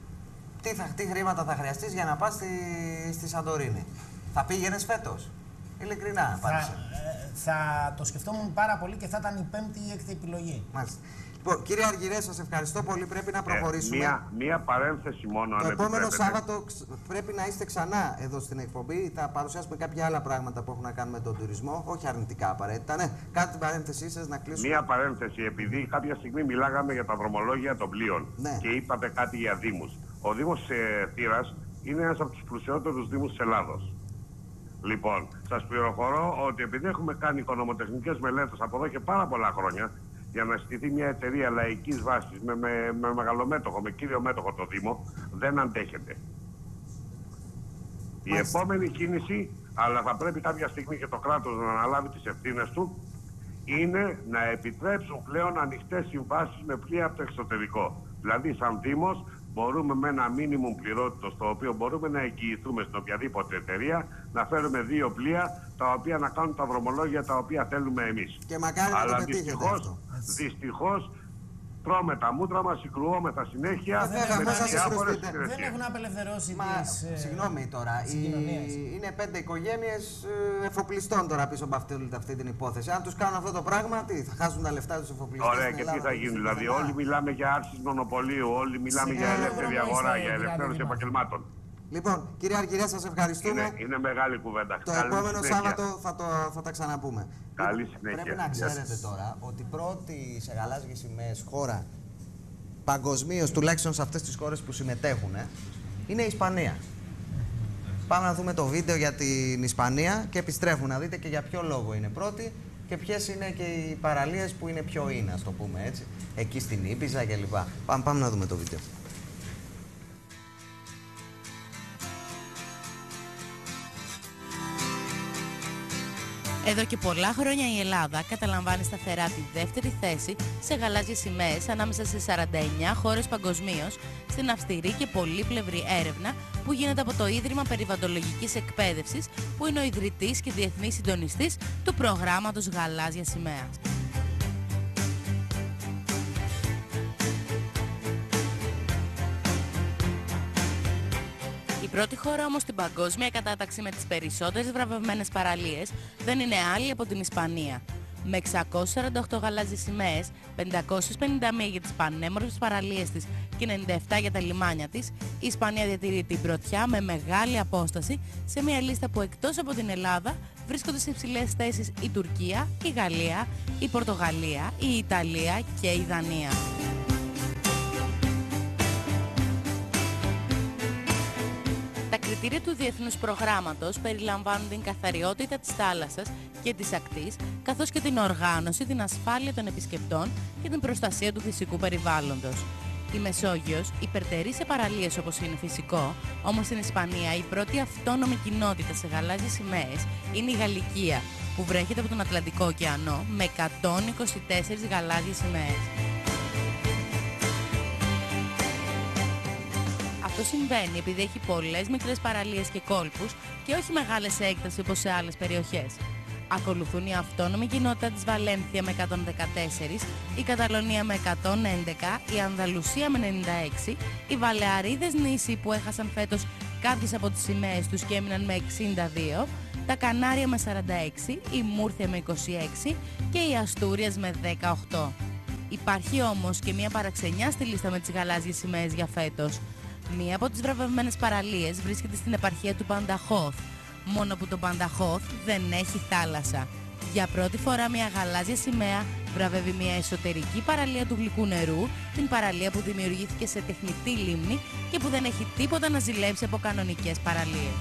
τι, θα, τι χρήματα θα χρειαστείς για να πας στη, στη Σαντορίνη. Θα πήγαινες φέτος? Ειλικρινά, Θα, απάντησε. ε, θα το σκεφτόμουν πάρα πολύ και θα ήταν η πέμπτη ή έκτη επιλογή. Μάλιστα. Λοιπόν, κύριε Αργυρέ, σας ευχαριστώ πολύ. Πρέπει να προχωρήσουμε. Ε, μία, μία παρένθεση μόνο, Το αν επόμενο επιτρέπετε. Σάββατο πρέπει να είστε ξανά εδώ στην εκπομπή. Θα παρουσιάσουμε κάποια άλλα πράγματα που έχουν να κάνουν με τον τουρισμό. Όχι αρνητικά απαραίτητα. Ναι, κάντε την παρένθεσή σας να κλείσουμε. Μία παρένθεση, επειδή κάποια στιγμή μιλάγαμε για τα δρομολόγια των πλοίων Ναι. και είπατε κάτι για δήμους. Ο Δήμος ε, Θήρας είναι ένας από τους πλουσιότερους δήμους της Ελλάδος. Λοιπόν, σας πληροφορώ ότι επειδή έχουμε κάνει οικονομοτεχνικές μελέτες από εδώ και πάρα πολλά χρόνια, για να στηθεί μια εταιρεία λαϊκής βάσης με, με, με μεγαλομέτωχο, με κύριο μέτοχο το Δήμο, δεν αντέχεται. Η Μάλιστα. επόμενη κίνηση, αλλά θα πρέπει κάποια στιγμή και το κράτος να αναλάβει τις ευθύνες του, είναι να επιτρέψουν πλέον ανοιχτές συμβάσεις με πλοία από το εξωτερικό. Δηλαδή, σαν Δήμος, μπορούμε με ένα μίνιμουμ πληρότητος, το οποίο μπορούμε να εγγυηθούμε στην οποιαδήποτε εταιρεία, να φέρουμε δύο πλοία τα οποία να κάνουν τα δρομολόγια τα οποία θέλουμε εμείς. Και μακάρι να το Αλλά πετύχετε δυστυχώς, αυτό. δυστυχώς, τρώμε τα μούτρα μας, συγκρουόμεθα συνέχεια Ε, βέβαια, με πώς θα τις σας διάφορες κρουστείτε. Δεν υπηρεσίες. έχουν απελευθερώσει Μα, τις ε, συγγνώμη τώρα, η... συγκοινωνίες. είναι πέντε οικογένειες ε, εφοπλιστών τώρα πίσω από αυτή, αυτή την υπόθεση. Αν τους κάνουν αυτό το πράγμα, τι, θα χάσουν τα λεφτά τους εφοπλιστές. Ωραία, στην και τι Ελλάδα, θα τους γίνει. στην Δηλαδή, Ελλάδα. όλοι μιλάμε για άρση μονοπωλίου, όλοι μιλάμε για Συγγνώμη, ελεύθερη δεν αγορά, είστε για ελευθέρωση δηλαδή, επαγγελμάτων. Λοιπόν, κύριε Αργυρέ, σας ευχαριστούμε. Είναι, είναι μεγάλη κουβέντα. Το Καλή επόμενο συνέχεια. Σάββατο θα, το, θα τα ξαναπούμε. Καλή Λοιπόν, συνέχεια. πρέπει να Γεια ξέρετε σας. τώρα ότι πρώτη σε γαλάζιες σημαίες χώρα παγκοσμίως, τουλάχιστον σε αυτές τις χώρες που συμμετέχουν, ε, είναι η Ισπανία. Πάμε να δούμε το βίντεο για την Ισπανία και επιστρέφουμε να δείτε και για ποιο λόγο είναι πρώτη και ποιες είναι και οι παραλίες που είναι πιο in, ας το πούμε έτσι. Εκεί στην Ήπιζα κλπ. Πάμε, πάμε να δούμε το βίντεο. Εδώ και πολλά χρόνια η Ελλάδα καταλαμβάνει σταθερά τη δεύτερη θέση σε γαλάζιες σημαίες ανάμεσα σε σαράντα εννιά χώρες παγκοσμίως στην αυστηρή και πολύπλευρη έρευνα που γίνεται από το Ίδρυμα Περιβαλλοντολογικής Εκπαίδευσης, που είναι ο ιδρυτής και διεθνής συντονιστής του προγράμματος Γαλάζια Σημαία. Η πρώτη χώρα όμως στην παγκόσμια κατάταξη με τις περισσότερες βραβευμένες παραλίες δεν είναι άλλη από την Ισπανία. Με εξακόσιες σαράντα οκτώ γαλάζιες σημαίες, πεντακόσιες πενήντα μία για τις πανέμορφες παραλίες της και ενενήντα επτά για τα λιμάνια της, η Ισπανία διατηρεί την πρωτιά με μεγάλη απόσταση σε μια λίστα που εκτός από την Ελλάδα βρίσκονται σε υψηλές θέσεις η Τουρκία, η Γαλλία, η Πορτογαλία, η Ιταλία και η Δανία. Τα κριτήρια του διεθνούς προγράμματος περιλαμβάνουν την καθαριότητα της θάλασσας και της ακτής, καθώς και την οργάνωση, την ασφάλεια των επισκεπτών και την προστασία του φυσικού περιβάλλοντος. Η Μεσόγειος υπερτερεί σε παραλίες όπως είναι φυσικό, όμως στην Ισπανία η πρώτη αυτόνομη κοινότητα σε γαλάζιες σημαίες είναι η Γαλλικία, που βρέχεται από τον Ατλαντικό ωκεανό με εκατόν είκοσι τέσσερις γαλάζιες σημαίες. Αυτό συμβαίνει επειδή έχει πολλές μικρές παραλίες και κόλπους και όχι μεγάλες σε έκταση όπως σε άλλες περιοχές. Ακολουθούν η αυτόνομη κοινότητα της Βαλένθια με εκατόν δεκατέσσερα, η Καταλωνία με εκατόν έντεκα, η Ανδαλουσία με ενενήντα έξι, οι Βαλεαρίδες νήσοι που έχασαν φέτος κάποιες από τις σημαίες τους και έμειναν με εξήντα δύο, τα Κανάρια με σαράντα έξι, η Μούρθια με είκοσι έξι και η Αστούριας με δεκαοκτώ. Υπάρχει όμως και μια παραξενιά στη λίστα με τις γαλάζιες σημαίες για φέτος. Μία από τις βραβευμένες παραλίες βρίσκεται στην επαρχία του Πανταχώθ, μόνο που το Πανταχώθ δεν έχει θάλασσα. Για πρώτη φορά μια γαλάζια σημαία βραβεύει μια εσωτερική παραλία του γλυκού νερού, την παραλία που δημιουργήθηκε σε τεχνητή λίμνη και που δεν έχει τίποτα να ζηλέψει από κανονικές παραλίες.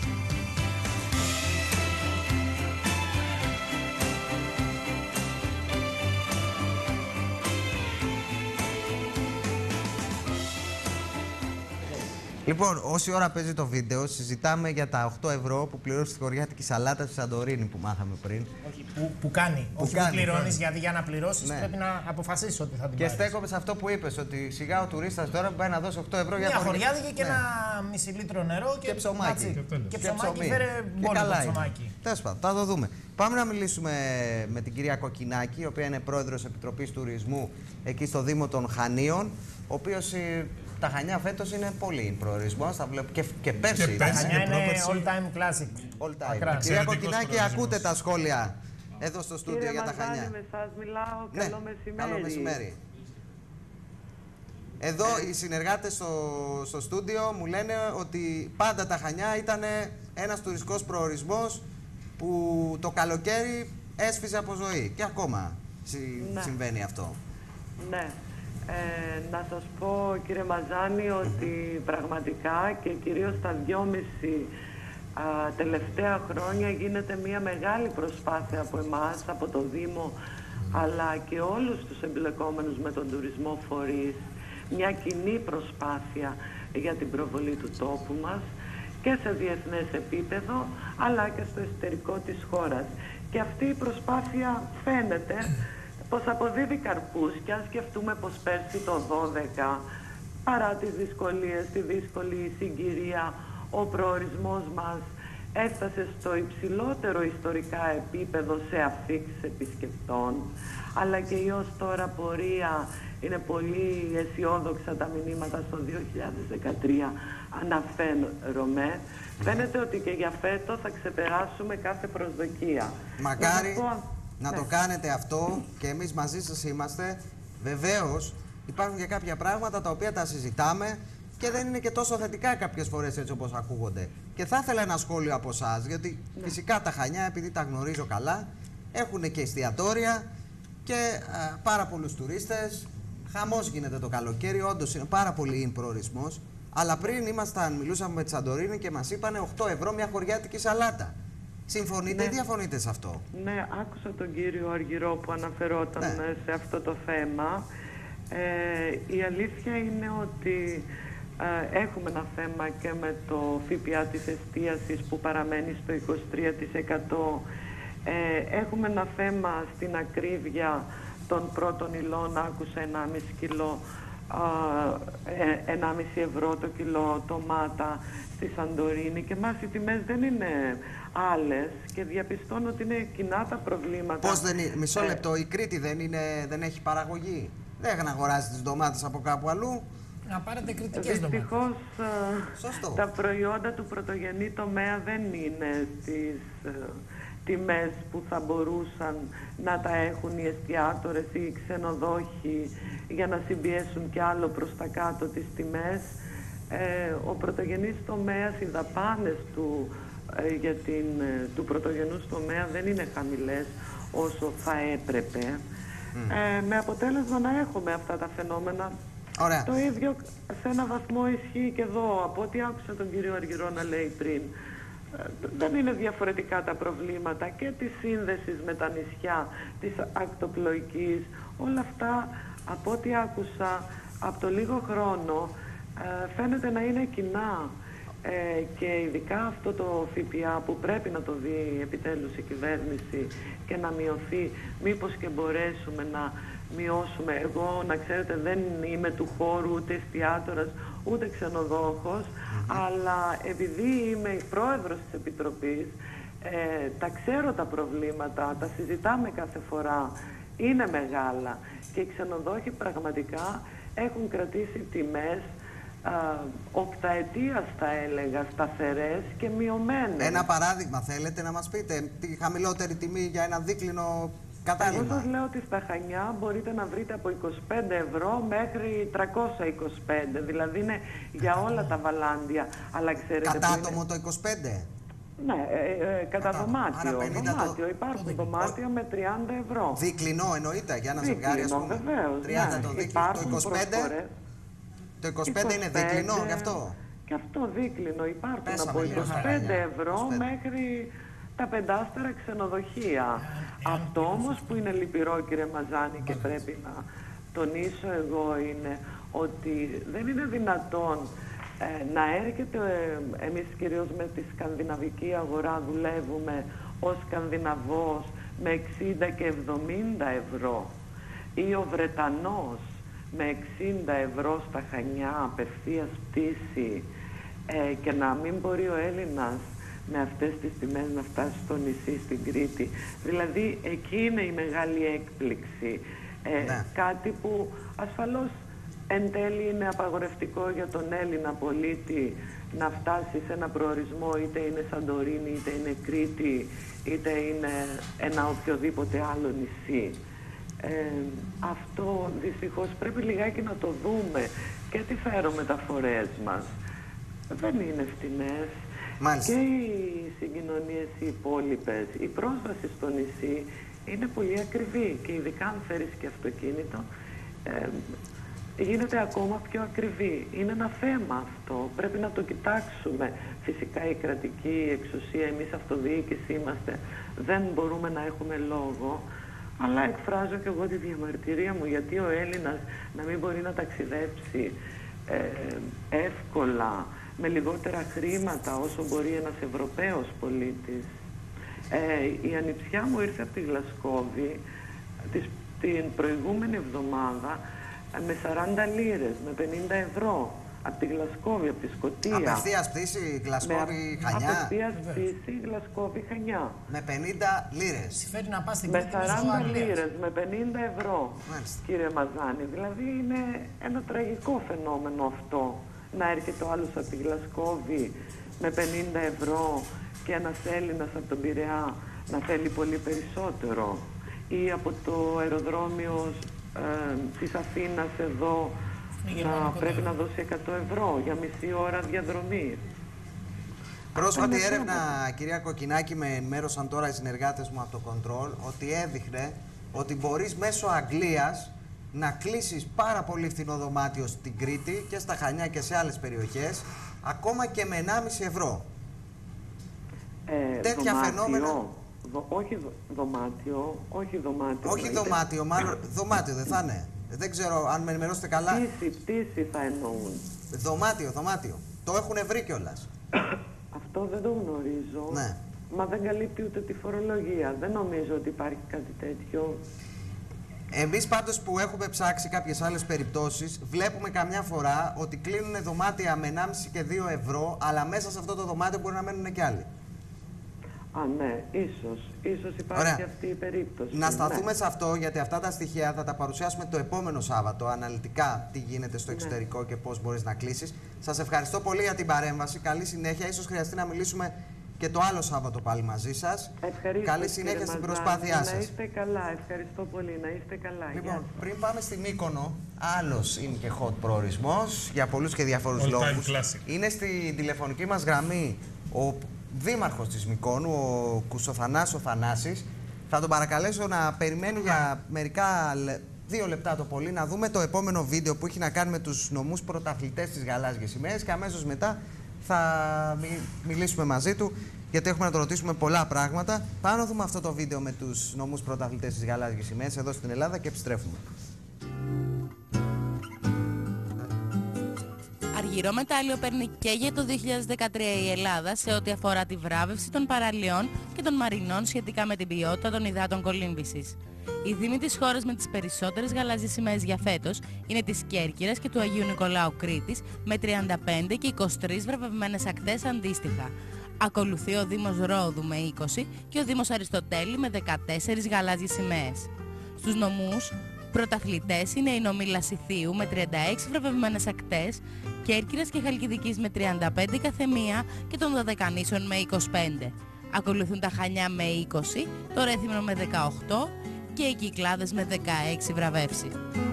Λοιπόν, όση ώρα παίζει το βίντεο, συζητάμε για τα οκτώ ευρώ που πληρώνεις στη χωριάτικη σαλάτα στη Σαντορίνη που μάθαμε πριν. Όχι, που, που κάνει. Που όχι κάνει, που πληρώνεις, κάνει. γιατί για να πληρώσεις Ναι. πρέπει να αποφασίσεις ότι θα την Και πάρεις. στέκομαι σε αυτό που είπες, ότι σιγά ο τουρίστας τώρα πάει να δώσει οκτώ ευρώ για Μια χωριά- χωριάτικη και Ναι. ένα μισή λίτρο νερό και, Και ψωμάκι. that's it. Και τέλος. Και Και ψωμάκι, ψωμί. φέρε Και μπόλικο καλά είναι. ψωμάκι. Τέλος πάντων, θα το δούμε. Πάμε να μιλήσουμε με την κυρία Κοκκινάκη, η οποία είναι πρόεδρος Επιτροπής Τουρισμού εκεί στο Δήμο των Χανίων, ο οποίος ε, Τα Χανιά φέτος είναι πολύ προορισμός, θα βλέπω και, και πέρσι. Και πέρσι. Τα Χανιά είναι πρόπερση. all time classic. All time. Ακράς. Κυρία Εξαιρετικός Κοκκινάκη, προορισμός. ακούτε τα σχόλια εδώ στο στούντιο Κύριε για τα Μαζάνη, Χανιά. με σας μιλάω. Ναι, Καλό μεσημέρι. καλό μεσημέρι. Εδώ οι συνεργάτες στο, στο στούντιο μου λένε ότι πάντα τα Χανιά ήταν ένας τουριστικός προορισμός που το καλοκαίρι έσφιζε από ζωή. Και ακόμα συ, Ναι. συμβαίνει αυτό. Ναι. Ε, να σας πω, κύριε Μαζάνη, ότι πραγματικά και κυρίως τα δυόμιση α, τελευταία χρόνια γίνεται μια μεγάλη προσπάθεια από εμάς, από το Δήμο, αλλά και όλους τους εμπλεκόμενους με τον τουρισμό φορείς, μια κοινή προσπάθεια για την προβολή του τόπου μας και σε διεθνές επίπεδο, αλλά και στο εσωτερικό της χώρας. Και αυτή η προσπάθεια φαίνεται πως αποδίδει καρπούς, και αν σκεφτούμε πως πέρσι το δώδεκα, παρά τις δυσκολίες, τη δύσκολη συγκυρία, ο προορισμός μας έφτασε στο υψηλότερο ιστορικά επίπεδο σε αφήξεις επισκεπτών, αλλά και η ως τώρα πορεία είναι πολύ αισιόδοξα τα μηνύματα στο δύο χιλιάδες δεκατρία αναφέρομαι. Φαίνεται ότι και για φέτος θα ξεπεράσουμε κάθε προσδοκία. Μακάρι Να, πω... να ναι. το κάνετε αυτό και εμείς μαζί σας είμαστε. Βεβαίως υπάρχουν και κάποια πράγματα τα οποία τα συζητάμε και δεν είναι και τόσο θετικά κάποιες φορές έτσι όπως ακούγονται. Και θα ήθελα ένα σχόλιο από εσάς, γιατί Ναι. φυσικά τα Χανιά, επειδή τα γνωρίζω καλά, έχουν και εστιατόρια και α, πάρα πολλούς τουρίστες. Χαμός γίνεται το καλοκαίρι, όντως είναι πάρα πολύ in προορισμός. Αλλά πριν ήμασταν, μιλούσαμε με τη Σαντορίνη και μας είπανε οκτώ ευρώ μια χωριάτικη σαλάτα. Συμφωνείτε ή Ναι. διαφωνείτε σε αυτό? Ναι, άκουσα τον κύριο Αργυρό που αναφερόταν Ναι. σε αυτό το θέμα. Ε, η αλήθεια είναι ότι ε, έχουμε ένα θέμα και με το ΦΠΑ της εστίασης που παραμένει στο είκοσι τρία τοις εκατό. Ε, έχουμε ένα θέμα στην ακρίβεια των πρώτων υλών, άκουσα ενάμιση κιλό, ε, ενάμιση ευρώ το κιλό ντομάτα στη Σαντορίνη, και μας οι τιμές δεν είναι άλλες και διαπιστώνω ότι είναι κοινά τα προβλήματα. Πώς δεν είναι, μισό Ε, λεπτό, η Κρήτη δεν, είναι, δεν έχει παραγωγή. Δεν αγοράζει τις ντομάτες από κάπου αλλού. Να πάρετε κριτικές ντομάτες. Δυστυχώς Σωστό. τα προϊόντα του πρωτογενή τομέα δεν είναι στις ε, τιμές που θα μπορούσαν να τα έχουν οι εστιατόρες ή οι ξενοδόχοι για να συμπιέσουν κι άλλο προς τα κάτω τις τιμές. Ε, ο πρωτογενής τομέας, οι δαπάνες του, ε, για την, ε, του πρωτογενούς τομέα δεν είναι χαμηλές όσο θα έπρεπε. Ε, με αποτέλεσμα να έχουμε αυτά τα φαινόμενα. Ωραία. Το ίδιο σε ένα βαθμό ισχύει και εδώ, από ό,τι άκουσα τον κύριο Αργυρό να λέει πριν. Ε, δεν είναι διαφορετικά τα προβλήματα και της σύνδεσης με τα νησιά, της ακτοπλοϊκής. Όλα αυτά, από ό,τι άκουσα, από το λίγο χρόνο, ε, φαίνεται να είναι κοινά. Ε, και ειδικά αυτό το ΦΠΑ που πρέπει να το δει επιτέλους η κυβέρνηση και να μειωθεί, μήπως και μπορέσουμε να μειώσουμε. Εγώ, να ξέρετε, δεν είμαι του χώρου ούτε εστιατόρας ούτε ξενοδόχος, αλλά επειδή είμαι πρόεδρος της Επιτροπής, ε, τα ξέρω τα προβλήματα, τα συζητάμε κάθε φορά, είναι μεγάλα και οι ξενοδόχοι πραγματικά έχουν κρατήσει τιμές οκταετίας θα έλεγα, σταθερές και μειωμένες. Ένα παράδειγμα θέλετε να μας πείτε, τη χαμηλότερη τιμή για ένα δίκλινο κατάλημα? Εγώ σας λέω ότι στα Χανιά μπορείτε να βρείτε από είκοσι πέντε ευρώ μέχρι τριακόσια είκοσι πέντε, δηλαδή είναι για όλα τα βαλάντια. Αλλά ξέρετε Κατά που άτομο είναι... το είκοσι πέντε? Ναι, ε, ε, κατά Κατά- δωμάτιο. άρα πενήντα δωμάτιο. το- Υπάρχουν δωμάτια με τριάντα ευρώ. Δίκλινο εννοείται, για ένα ζευγάρι ας Δίκλινο, πούμε. βεβαίως, τριάντα ναι. το δίκλινο, το Υπάρχουν είκοσι πέντε. προσφορές. Το είκοσι πέντε είναι δίκλινο γι' αυτό? Και αυτό δίκλινο. Υπάρχουν Πέσαμε από λίγο στα είκοσι πέντε Χανιά. ευρώ είκοσι πέντε. μέχρι τα πεντάστερα ξενοδοχεία. Αυτό όμως που είναι λυπηρό, κύριε Μαζάνη, και πρέπει να τονίσω εγώ, είναι ότι δεν είναι δυνατόν ε, να έρχεται, ε, εμείς κυρίως με τη σκανδιναβική αγορά δουλεύουμε ως Σκανδιναβός με εξήντα και εβδομήντα ευρώ, ή ο Βρετανός με εξήντα ευρώ στα Χανιά απευθείας πτήση, ε, και να μην μπορεί ο Έλληνας με αυτές τις τιμές να φτάσει στο νησί, στην Κρήτη. Δηλαδή εκεί είναι η μεγάλη έκπληξη. Ε, Ναι. Κάτι που ασφαλώς Εν τέλει είναι απαγορευτικό για τον Έλληνα πολίτη να φτάσει σε ένα προορισμό, είτε είναι Σαντορίνη, είτε είναι Κρήτη, είτε είναι ένα οποιοδήποτε άλλο νησί. Ε, αυτό δυστυχώς πρέπει λιγάκι να το δούμε και τι φερομεταφορές μας. Δεν είναι φτηνές. Μάλιστα. Και οι συγκοινωνίες οι υπόλοιπες, η πρόσβαση στο νησί είναι πολύ ακριβή και ειδικά αν φέρεις και αυτοκίνητο, ε, γίνεται ακόμα πιο ακριβή. Είναι ένα θέμα αυτό. Πρέπει να το κοιτάξουμε. Φυσικά η κρατική εξουσία, εμείς αυτοδιοίκηση είμαστε, δεν μπορούμε να έχουμε λόγο. Αλλά εκφράζω και εγώ τη διαμαρτυρία μου, γιατί ο Έλληνας να μην μπορεί να ταξιδέψει ε, εύκολα, με λιγότερα χρήματα όσο μπορεί ένας Ευρωπαίος πολίτης. Ε, η ανιψιά μου ήρθε από τη Γλασκόβη της, την προηγούμενη εβδομάδα με σαράντα λίρες, με πενήντα ευρώ, από τη Γλασκόβη, από τη Σκωτία. Απευθείας πτήση Γλασκόβη Χανιά. Απευθείας πτήση Γλασκόβη Χανιά. Με πενήντα λίρες. Συμφέρει να πας στην Με Κρήτη σαράντα μέσω λίρες, με πενήντα ευρώ, Μάλιστα. κύριε Μαζάνη. Δηλαδή είναι ένα τραγικό φαινόμενο αυτό, να έρχεται ο άλλος από τη Γλασκόβη με πενήντα ευρώ και ένας Έλληνας από τον Πειραιά να θέλει πολύ περισσότερο. Ή από το αεροδρόμιο ε, της Αθήνας εδώ να πρέπει να δώσει εκατό ευρώ για μισή ώρα διαδρομή. Πρόσφατη έρευνα, κυρία Κοκκινάκη, με ενημέρωσαν τώρα οι συνεργάτες μου από το Control, ότι έδειχνε ότι μπορείς μέσω Αγγλίας να κλείσεις πάρα πολύ φθηνό δωμάτιο στην Κρήτη και στα Χανιά και σε άλλες περιοχές, ακόμα και με ενάμιση ευρώ. Ε, Τέτοια δωμάτιο, φαινόμενα... Δο, όχι δω, δωμάτιο, όχι δωμάτιο. Όχι εννοείται. δωμάτιο, μάλλον δωμάτιο δεν θα είναι. Δεν ξέρω αν με ενημερώσετε καλά. Πτήση, πτήση θα εννοούν. Δωμάτιο, δωμάτιο. Το έχουν βρει κιόλας. Αυτό δεν το γνωρίζω. Ναι. Μα δεν καλύπτει ούτε τη φορολογία. Δεν νομίζω ότι υπάρχει κάτι τέτοιο. Εμείς πάντως που έχουμε ψάξει κάποιες άλλες περιπτώσεις, βλέπουμε καμιά φορά ότι κλείνουν δωμάτια με ενάμιση και δύο ευρώ, αλλά μέσα σε αυτό το δωμάτιο μπορεί να μένουν και άλλοι. Α, ναι, ίσως. Ίσως υπάρχει Ωραία. αυτή η περίπτωση. Να σταθούμε ναι. σε αυτό, γιατί αυτά τα στοιχεία θα τα παρουσιάσουμε το επόμενο Σάββατο, αναλυτικά τι γίνεται στο εξωτερικό και πώς μπορείς να κλείσεις. Σας ευχαριστώ πολύ για την παρέμβαση. Καλή συνέχεια. Ίσως χρειαστεί να μιλήσουμε και το άλλο Σάββατο πάλι μαζί σας. Ευχαριστώ. Καλή συνέχεια στην Μαζάνη. προσπάθειά σας. Να είστε καλά. Ευχαριστώ πολύ. Να είστε καλά. Λοιπόν, Γεια. πριν πάμε στη Μύκονο, άλλος είναι και hot προορισμός για πολλούς και διαφορούς All time λόγους. classic. Είναι στη τηλεφωνική μας γραμμή ο δήμαρχος της Μυκόνου, ο Κουσοθανάσης Θανάσης. Θα τον παρακαλέσω να περιμένει για μερικά λε- δύο λεπτά το πολύ, να δούμε το επόμενο βίντεο που έχει να κάνει με τους νομούς πρωταθλητές της γαλάζιας σημαίας και αμέσως μετά θα μι- μιλήσουμε μαζί του, γιατί έχουμε να το ρωτήσουμε πολλά πράγματα. Πάμε να δούμε αυτό το βίντεο με τους νομούς πρωταθλητές της γαλάζιας σημαίας εδώ στην Ελλάδα και επιστρέφουμε. Αργυρό μετάλλιο παίρνει και για το δύο χιλιάδες δεκατρία η Ελλάδα σε ό,τι αφορά τη βράβευση των παραλιών και των μαρινών σχετικά με την ποιότητα των υδάτων κολύμβησης. Οι δήμοι της χώρας με τις περισσότερες γαλάζιες σημαίες για φέτος είναι της Κέρκυρας και του Αγίου Νικολάου Κρήτης με τριάντα πέντε και είκοσι τρεις βραβευμένες ακτές αντίστοιχα. Ακολουθεί ο Δήμος Ρόδου με είκοσι και ο Δήμος Αριστοτέλη με δεκατέσσερις γαλάζιες σημαίες. Στους νομούς πρωταθλητές είναι οι νομοί Λασιθίου με τριάντα έξι βραβευμένες ακτές, Κέρκυρας και Χαλκιδικής με τριάντα πέντε καθεμία και των Δωδεκανήσων με είκοσι πέντε. Ακολουθούν τα Χανιά με είκοσι, το Ρέθυμνο με δεκαοκτώ και οι Κυκλάδες με δεκαέξι βραβεύσεις.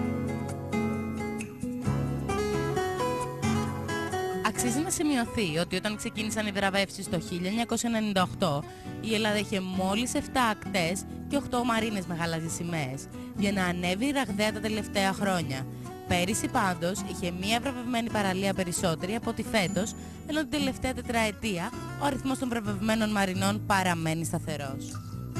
Αξίζει να σημειωθεί ότι όταν ξεκίνησαν οι βραβεύσεις το χίλια εννιακόσια ενενήντα οκτώ, η Ελλάδα είχε μόλις επτά ακτές και οκτώ μαρίνες με γαλάζιες σημαίες, για να ανέβει ραγδαία τα τελευταία χρόνια. Πέρυσι πάντως είχε μία βραβευμένη παραλία περισσότερη από τη φέτος, ενώ την τελευταία τετραετία ο αριθμός των βραβευμένων μαρινών παραμένει σταθερός.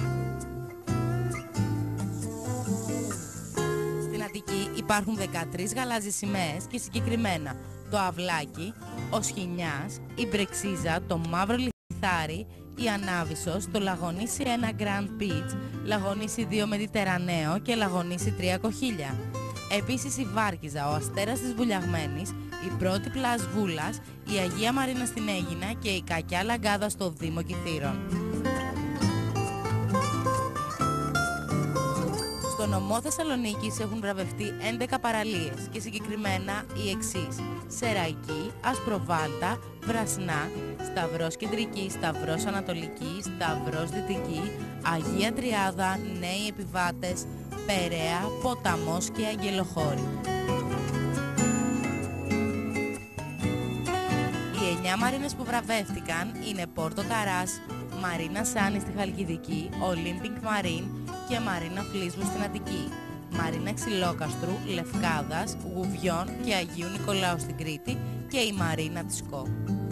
Στην Αττική υπάρχουν δεκατρείς γαλάζιες σημαίες και συγκεκριμένα το Αυλάκι, ο Σχοινιάς, η Μπρεξίζα, το Μαύρο Λιθάρι, η Ανάβησος, το Λαγονίσι ένα Grand Beach, Λαγονίσι δύο Mediterraneo και Λαγονίσι τρία Κοχύλια. Επίσης η Βάρκιζα, ο Αστέρας της Βουλιαγμένης, η πρώτη Πλάς Βούλας, η Αγία Μαρίνα στην Αίγινα και η Κακιά Λαγκάδα στο Δήμο Κηθήρων. Στο Στο νομό Θεσσαλονίκης έχουν βραβευτεί έντεκα παραλίες και συγκεκριμένα οι εξής: Σεραϊκή, Ασπροβάλτα, Βρασνά, Σταυρός Κεντρική, Σταυρός Ανατολική, Σταυρός Δυτική, Αγία Τριάδα, Νέοι Επιβάτες, Περαία, Ποταμός και Αγγελοχώρη. Οι εννιά μαρίνες που βραβεύτηκαν είναι Πόρτο Καράς, Μαρίνα Σάνι στη Χαλκιδική, Olympic Marine και Μαρίνα Φλίσβου στην Αττική, Μαρίνα Ξυλόκαστρου, Λευκάδας, Γουβιών και Αγίου Νικολάου στην Κρήτη και η Μαρίνα της Σκό.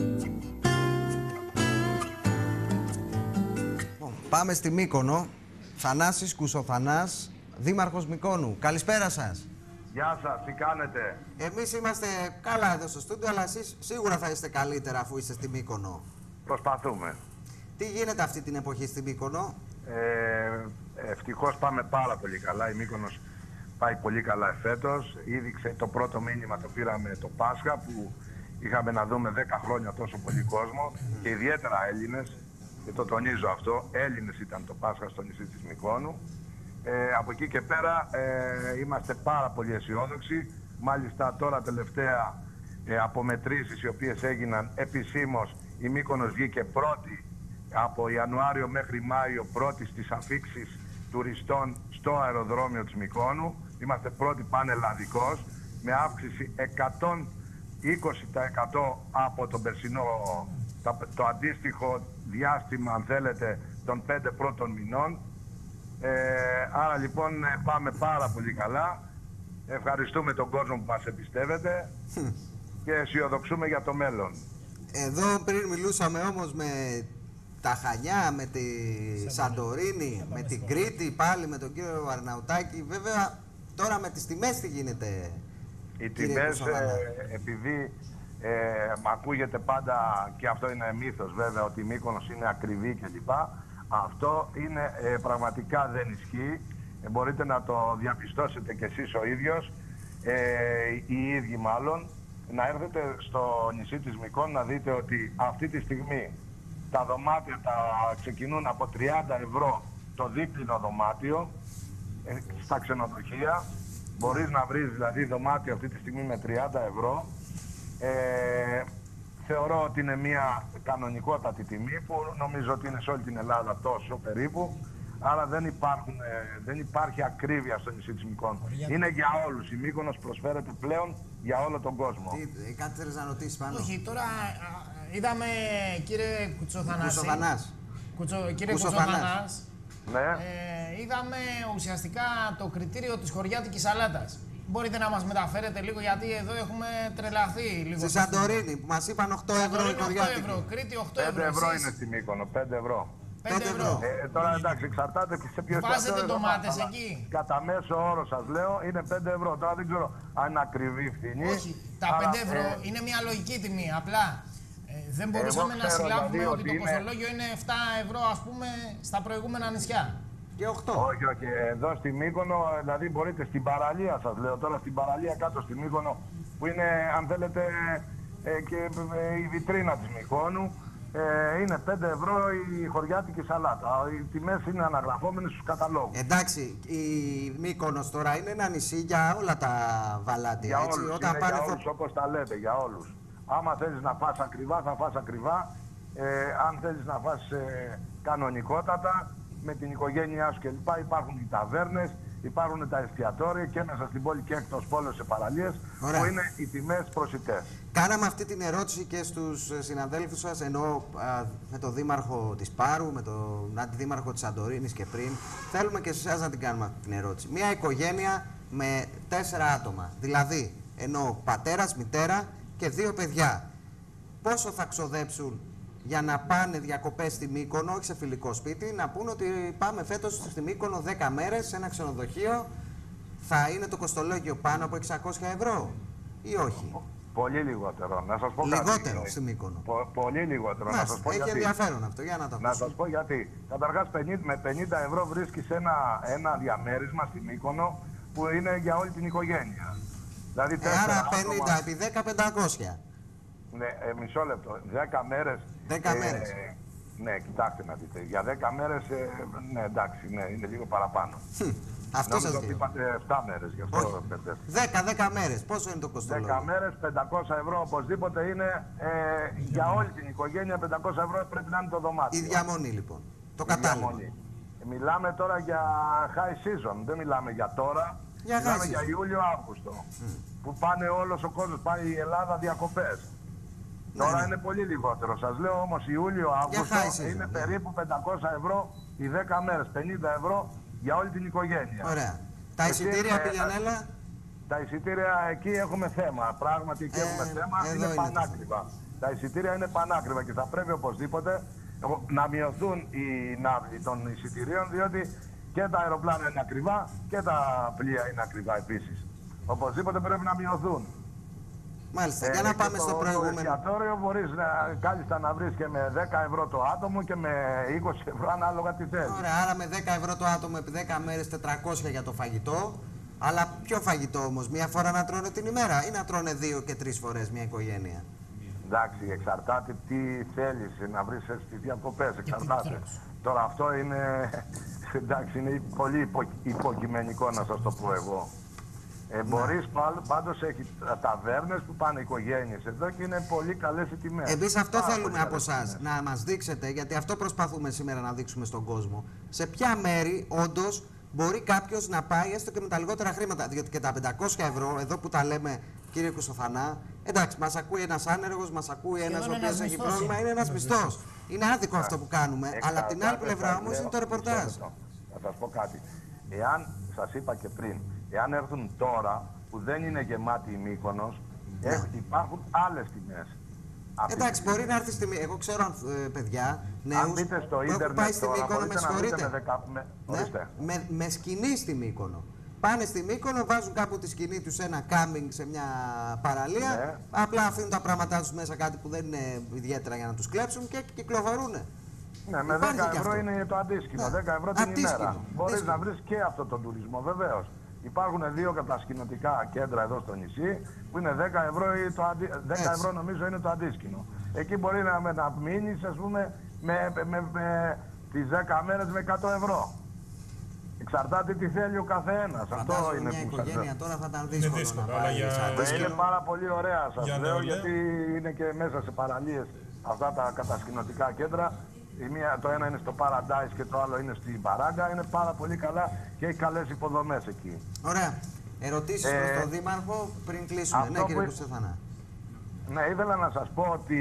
Πάμε στη Μύκονο. Θανάσης Κουσοφανάς, δήμαρχος Μυκόνου. Καλησπέρα σας. Γεια σας, τι κάνετε? Εμείς είμαστε καλά εδώ στο στούντιο, αλλά εσείς σίγουρα θα είστε καλύτερα αφού είστε στη Μύκονο. Προσπαθούμε. Τι γίνεται αυτή την εποχή στη Μύκονο? Ε, ευτυχώς πάμε πάρα πολύ καλά. Η Μύκονος πάει πολύ καλά εφέτος. Ήδη το πρώτο μήνυμα το πήραμε το Πάσχα, που είχαμε να δούμε δέκα χρόνια τόσο πολύ κόσμο και ιδιαίτερα Έλληνες. Και το τονίζω αυτό, Έλληνες ήταν το Πάσχα στο νησί της Μυκόνου. Ε, από εκεί και πέρα ε, είμαστε πάρα πολύ αισιόδοξοι. Μάλιστα τώρα τελευταία ε, απομετρήσεις οι οποίες έγιναν επισήμως, η Μύκονος βγήκε πρώτη από Ιανουάριο μέχρι Μάιο, πρώτη στις αφίξεις τουριστών στο αεροδρόμιο της Μυκόνου. Είμαστε πρώτη πανελλαδικός με αύξηση εκατόν είκοσι τοις εκατό από τον περσινό, το, το αντίστοιχο διάστημα, αν θέλετε, των πέντε πρώτων μηνών. Ε, άρα λοιπόν πάμε πάρα πολύ καλά. Ευχαριστούμε τον κόσμο που μας εμπιστεύεται και αισιοδοξούμε για το μέλλον. Εδώ πριν μιλούσαμε όμως με τα Χανιά, με τη Σαντορίνη, με την Κρήτη, πάλι με τον κύριο Αρναουτάκη. Βέβαια τώρα με τις τιμές τι γίνεται? Οι τιμές, ε, επειδή ε, ακούγεται πάντα, και αυτό είναι μύθος βέβαια, ότι η Μύκονος είναι ακριβή κλπ. Αυτό είναι ε, πραγματικά δεν ισχύει. Ε, μπορείτε να το διαπιστώσετε κι εσείς ο ίδιος, ε, οι ίδιοι μάλλον, να έρθετε στο νησί της Μυκόνου να δείτε ότι αυτή τη στιγμή τα δωμάτια τα ξεκινούν από τριάντα ευρώ το δίπλινο δωμάτιο ε, στα ξενοδοχεία. Μπορείς να βρεις δηλαδή δωμάτιο αυτή τη στιγμή με τριάντα ευρώ. Ε, θεωρώ ότι είναι μια κανονικότατη τιμή που νομίζω ότι είναι σε όλη την Ελλάδα τόσο περίπου. Άρα δεν, υπάρχουν, ε, δεν υπάρχει ακρίβεια στο νησί της Μυκόνου. Είναι για όλους. Η Μύκονος προσφέρεται πλέον για όλο τον κόσμο. Τι, κάτι θέλεις να ρωτήσεις πάνω? Όχι, τώρα α, είδαμε κύριε Κουτσοθανάση. Κουτσοφανάς. Κουτσο, κύριε Κουτσοφανάς. Κουτσοθανάς. Ναι. Ε, είδαμε ουσιαστικά το κριτήριο της χωριάτικης σαλάτας. Μπορείτε να μας μεταφέρετε λίγο, γιατί εδώ έχουμε τρελαθεί λίγο. Στη Σαντορίνη που μας είπαν οκτώ ευρώ η χωριάτικη. οκτώ ευρώ, Κρήτη οκτώ ευρώ. πέντε ευρώ εσείς... είναι στη Μύκονο, πέντε ευρώ. πέντε ευρώ. Ε, τώρα εντάξει, εξαρτάται σε ποιο εστιατόριο. Βάζετε ντομάτες εκεί? Κατά μέσο όρο σας λέω είναι πέντε ευρώ. Τώρα δεν ξέρω αν είναι ακριβή φθηνή. Όχι, τα αλλά, πέντε ευρώ ε, είναι μια λογική τιμή. Απλά ε, δεν μπορούσαμε να συλλάβουμε δηλαδή ότι, ότι το είναι... κοστολόγιο είναι επτά ευρώ, ας πούμε, στα προηγούμενα νησιά. Και οκτώ. Όχι, όχι. Εδώ στη Μύκονο, δηλαδή μπορείτε στην παραλία, σας λέω τώρα, στην παραλία κάτω στη Μύκονο, που είναι, αν θέλετε, ε, και ε, η βιτρίνα της Μυκόνου, ε, είναι πέντε ευρώ η χωριάτικη σαλάτα. Οι τιμές είναι αναγραφόμενες στους καταλόγους. Εντάξει, η Μύκονος τώρα είναι ένα νησί για όλα τα βαλάντια. Για έτσι, όλους, όταν είναι πάνε για θα... όλους, όπως τα λέτε, για όλους. Άμα θέλεις να φας ακριβά, θα φας ακριβά. Ε, αν θέλεις να φας ε, κανονικότατα, με την οικογένειά σου κλπ. Υπάρχουν οι ταβέρνες, υπάρχουν τα εστιατόρια και μέσα στην πόλη και εκτός πόλης σε παραλίες. Ωραία. Που είναι οι τιμές προσιτές. Κάναμε αυτή την ερώτηση και στους συναδέλφους σας, ενώ α, με τον δήμαρχο της Πάρου, με τον αντιδήμαρχο της Σαντορίνης και πριν. Θέλουμε και σε εσάς να την κάνουμε αυτή την ερώτηση. Μια οικογένεια με τέσσερα άτομα, δηλαδή ενώ πατέρας, μητέρα και δύο παιδιά. Πόσο θα ξοδέψουν για να πάνε διακοπές στη Μύκονο, όχι σε φιλικό σπίτι, να πούνε ότι πάμε φέτος στη Μύκονο δέκα μέρες σε ένα ξενοδοχείο? Θα είναι το κοστολόγιο πάνω από εξακόσια ευρώ ή όχι? Πολύ λιγότερο. Να σας πω λιγότερο κάτι. στη Μύκονο. Πο, πολύ λιγότερο. Μας, να σας πω έχει γιατί. ενδιαφέρον αυτό. Για να το Να σας πω γιατί. Καταρχάς με πενήντα ευρώ βρίσκεις ένα, ένα διαμέρισμα στη Μύκονο που είναι για όλη την οικογένεια. Δηλαδή, ε, άρα πενήντα άτομα... επί δέκα, πεντακόσια. Ναι, ε, μισό λεπτό. δέκα μέρες. δέκα ε, μέρες. Ε, ναι, κοιτάξτε να δείτε. Για δέκα μέρες, ε, ναι, εντάξει, ναι, είναι λίγο παραπάνω. Αυτό σας ότι λέω. είπατε επτά μέρες, γι' αυτό μπερδεύτηκα. δέκα, δέκα μέρες. Πόσο είναι το κοστολόγιο? δέκα μέρες, πεντακόσια ευρώ οπωσδήποτε είναι ε, για όλη την οικογένεια. πεντακόσια ευρώ πρέπει να είναι το δωμάτιο. Η διαμονή λοιπόν. Το Η κατάλληλο. διαμονή. Μιλάμε τώρα για high season, δεν μιλάμε για τώρα. Για μιλάμε high για season. Ιούλιο-Αύγουστο. Mm. Που πάνε όλος ο κόσμος, πάει η Ελλάδα διακοπές. Ναι, Τώρα ναι. είναι πολύ λιγότερο. Σας λέω όμως Ιούλιο-Αύγουστο είναι περίπου πεντακόσια ευρώ οι δέκα μέρες, πενήντα ευρώ για όλη την οικογένεια. Ωραία. Τα εισιτήρια, Πηλιανέλα? Τα εισιτήρια εκεί έχουμε θέμα. Πράγματι εκεί ε, έχουμε θέμα. Είναι, είναι πανάκριβα. Τα εισιτήρια είναι πανάκριβα και θα πρέπει οπωσδήποτε να μειωθούν οι ναύλοι των εισιτηρίων, διότι και τα αεροπλάνα είναι ακριβά και τα πλοία είναι ακριβά επίσης. Οπωσδήποτε πρέπει να μειωθούν. Μάλιστα, για να πάμε στο προηγούμενο. Το εστιατόριο μπορείς να, κάλλιστα να βρεις και με δέκα ευρώ το άτομο και με είκοσι ευρώ ανάλογα τι θέλεις. Ωραία, άρα με δέκα ευρώ το άτομο επί δέκα μέρες τετρακόσια για το φαγητό. Αλλά ποιο φαγητό όμως, μία φορά να τρώνε την ημέρα ή να τρώνε δύο και τρεις φορές μια οικογένεια? Εντάξει, εξαρτάται τι θέλεις να βρεις στις διακοπές, εξαρτάται. Τώρα αυτό είναι, εντάξει, είναι πολύ υπο, υποκειμενικό να σας το πω εγώ. Ε, μπορείς, πάντως έχει ταβέρνες που πάνε οικογένειες εδώ και είναι πολύ καλές οι τιμές. Εμείς αυτό Πάρα θέλουμε από εσάς, να μας δείξετε, γιατί αυτό προσπαθούμε σήμερα να δείξουμε στον κόσμο. Σε ποια μέρη όντως μπορεί κάποιος να πάει έστω και με τα λιγότερα χρήματα. Διότι και τα πεντακόσια ευρώ, εδώ που τα λέμε, κύριε Κουστοφανά, εντάξει, μας ακούει ένας άνεργος, μας ακούει ένας ο οποίος έχει πρόβλημα, είναι ένας μισθός. Είναι άδικο αυτό που κάνουμε, αλλά από την άλλη πλευρά όμως είναι το ρεπορτάζ. Θα σας πω κάτι. Εάν, σας είπα και πριν, εάν έρθουν τώρα που δεν είναι γεμάτη η Μύκονος, ναι. υπάρχουν άλλες τιμές. Εντάξει, μπορεί να έρθει στη Μύκονο. Εγώ ξέρω ε, παιδιά, νέους, αν μπείτε στο που έχουν πάει στη Μύκονο, με συγχωρείτε, με, δεκα... με... Ναι, με, με σκηνή στη Μύκονο. Πάνε στη Μύκονο, βάζουν κάπου τη σκηνή τους σε ένα κάμπινγκ, σε μια παραλία, ναι. απλά αφήνουν τα πράγματά τους μέσα, κάτι που δεν είναι ιδιαίτερα για να τους κλέψουν και κυκλοφορούν. Ναι, με δέκα ευρώ είναι το αντίσκηνο, ναι. δέκα ευρώ την αντίσκηνο. ημέρα. Μπορείς να βρεις και αυτό τον τουρισμό, βεβαίως. Υπάρχουν δύο κατασκηνωτικά κέντρα εδώ στο νησί που είναι δέκα ευρώ, ή το αντι... δέκα ευρώ νομίζω είναι το αντίσκηνο. Εκεί μπορεί να, να μείνεις, ας πούμε, με, με, με, με τις δέκα μέρες με εκατό ευρώ. Εξαρτάται τι θέλει ο καθένας. Αυτό είναι μια που σας οικογένεια τώρα θα ήταν δύσκολο, δύσκολο να πάει. Για... Είναι πάρα πολύ ωραία, σας για λέω, γιατί είναι και μέσα σε παραλίες αυτά τα κατασκηνωτικά κέντρα. Η μία, το ένα είναι στο Paradise και το άλλο είναι στην Παράγκα. Είναι πάρα πολύ καλά και έχει καλές υποδομές εκεί. Ωραία. Ερωτήσεις ε, προς τον Δήμαρχο πριν κλείσουμε. Ναι, κύριε Κουστοφανά. Ναι, ήθελα να σας πω ότι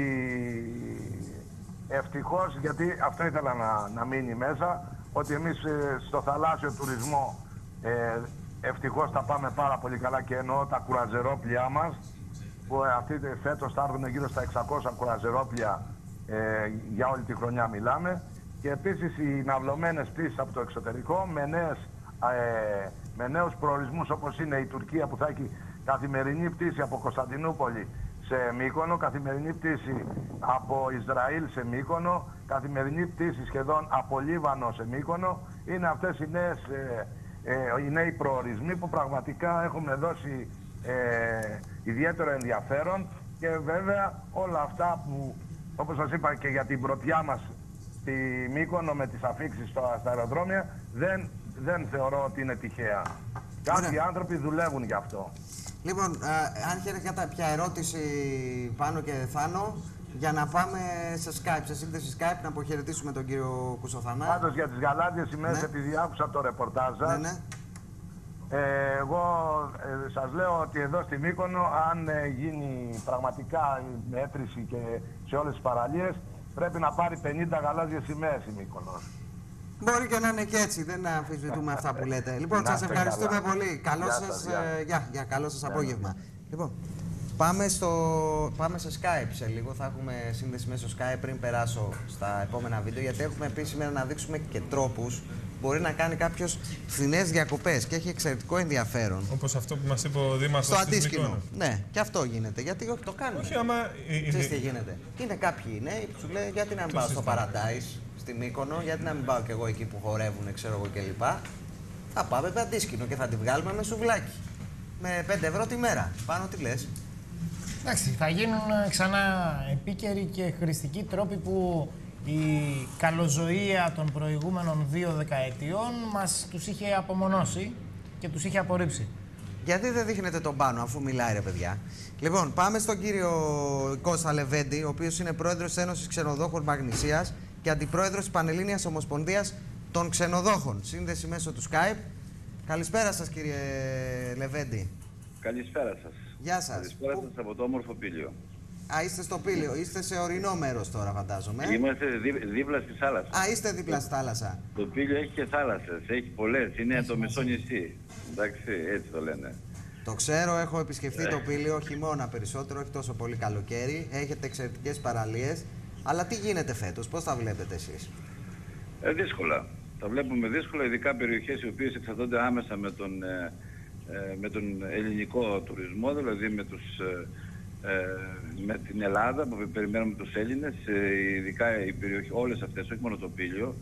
ευτυχώς, γιατί αυτό ήθελα να, να μείνει μέσα, ότι εμείς ε, στο θαλάσσιο τουρισμό ε, ευτυχώς τα πάμε πάρα πολύ καλά και εννοώ τα κουραζερόπλια μας, που ε, αυτή φέτος θα έρθουν γύρω στα εξακόσια κουραζερόπλια. Ε, για όλη τη χρονιά μιλάμε, και επίσης οι ναυλωμένες πτήσεις από το εξωτερικό με, νέες, ε, με νέους προορισμούς, όπως είναι η Τουρκία που θα έχει καθημερινή πτήση από Κωνσταντινούπολη σε Μύκονο, καθημερινή πτήση από Ισραήλ σε Μύκονο, καθημερινή πτήση σχεδόν από Λίβανο σε Μύκονο. Είναι αυτές οι, νέες, ε, ε, οι νέοι προορισμοί που πραγματικά έχουμε δώσει ε, ιδιαίτερο ενδιαφέρον, και βέβαια όλα αυτά που, όπως σας είπα και για την πρωτιά μας στη Μύκονο με τις αφίξεις στα, στα αεροδρόμια, δεν, δεν θεωρώ ότι είναι τυχαία. Κάποιοι Ωραία. άνθρωποι δουλεύουν γι' αυτό. Λοιπόν, α, αν έχετε κάποια ερώτηση πάνω και Θάνο, για να πάμε σε Skype, σε σύνδεση Skype, να αποχαιρετήσουμε τον κύριο Κουστοφανά. Πάντως για τις γαλάζιες σημαίες, ναι. επειδή άκουσα το ρεπορτάζ σας, ναι, ναι. Ε, εγώ ε, σας λέω ότι εδώ στη Μύκονο, αν ε, γίνει πραγματικά η μέτρηση και σε όλες τις παραλίες, πρέπει να πάρει πενήντα γαλάζιες σημαίες η Μύκονος. Μπορεί και να είναι και έτσι, δεν αμφισβητούμε αυτά που λέτε. Λοιπόν, σας ευχαριστούμε καλά. πολύ. Καλό σας, σας, ε, για, για, καλό σας απόγευμα. Λοιπόν, πάμε, στο, πάμε σε Skype σε λίγο. Θα έχουμε σύνδεση μέσω Skype πριν περάσω στα επόμενα βίντεο, γιατί έχουμε πει σήμερα να δείξουμε και τρόπους. Μπορεί να κάνει κάποιος φθηνές διακοπές και έχει εξαιρετικό ενδιαφέρον. Όπως αυτό που μας είπε ο Δήμαρχος. Στο αντίσκηνο. Ναι, και αυτό γίνεται. Γιατί όχι, το κάνουμε. Όχι, άμα. Ξέρεις τι γίνεται. Είναι κάποιοι νέοι που σου λένε γιατί να μην πάω στο Paradise, στη Μύκονο, γιατί να μην πάω κι εγώ εκεί που χορεύουν, ξέρω εγώ κλπ. Θα πάμε με αντίσκηνο και θα τη βγάλουμε με σουβλάκι. Με πέντε ευρώ τη μέρα. Πάνω τι λες. Εντάξει, θα γίνουν ξανά επίκαιροι και χρηστικοί τρόποι που η καλοζωία των προηγούμενων δύο δεκαετιών μας τους είχε απομονώσει και τους είχε απορρίψει. Γιατί δεν δείχνετε τον πάνω αφού μιλάει, ρε παιδιά? Λοιπόν, πάμε στον κύριο Κώστα Λεβέντη, ο οποίος είναι πρόεδρος της Ένωσης Ξενοδόχων Μαγνησίας και αντιπρόεδρος της Πανελλήνιας Ομοσπονδίας των Ξενοδόχων. Σύνδεση μέσω του Skype. Καλησπέρα σας, κύριε Λεβέντη. Καλησπέρα σας. Γεια σας. Καλησπέρα σας από το όμορφο Πήλιο. Α, είστε στο Πήλιο. Είστε σε ορεινό μέρος τώρα, φαντάζομαι. Είμαστε δί, δίπλα στη θάλασσα. Α, είστε δίπλα στη θάλασσα. Το Πήλιο έχει και θάλασσες, έχει πολλές. Είναι έχει το μισό νησί. Εντάξει, έτσι το λένε. Το ξέρω, έχω επισκεφθεί το Πήλιο χειμώνα περισσότερο, όχι τόσο πολύ καλοκαίρι. Έχετε εξαιρετικές παραλίες. Αλλά τι γίνεται φέτος, πώς τα βλέπετε εσείς? Ε, δύσκολα. Τα βλέπουμε δύσκολα, ειδικά περιοχές οι οποίες εξαρτώνται άμεσα με τον, ε, ε, με τον ελληνικό τουρισμό, δηλαδή με, τους, ε, ε, με την Ελλάδα που περιμένουμε τους Έλληνες, ε, ειδικά οι περιοχές, όλες αυτές, όχι μόνο το Πήλιο.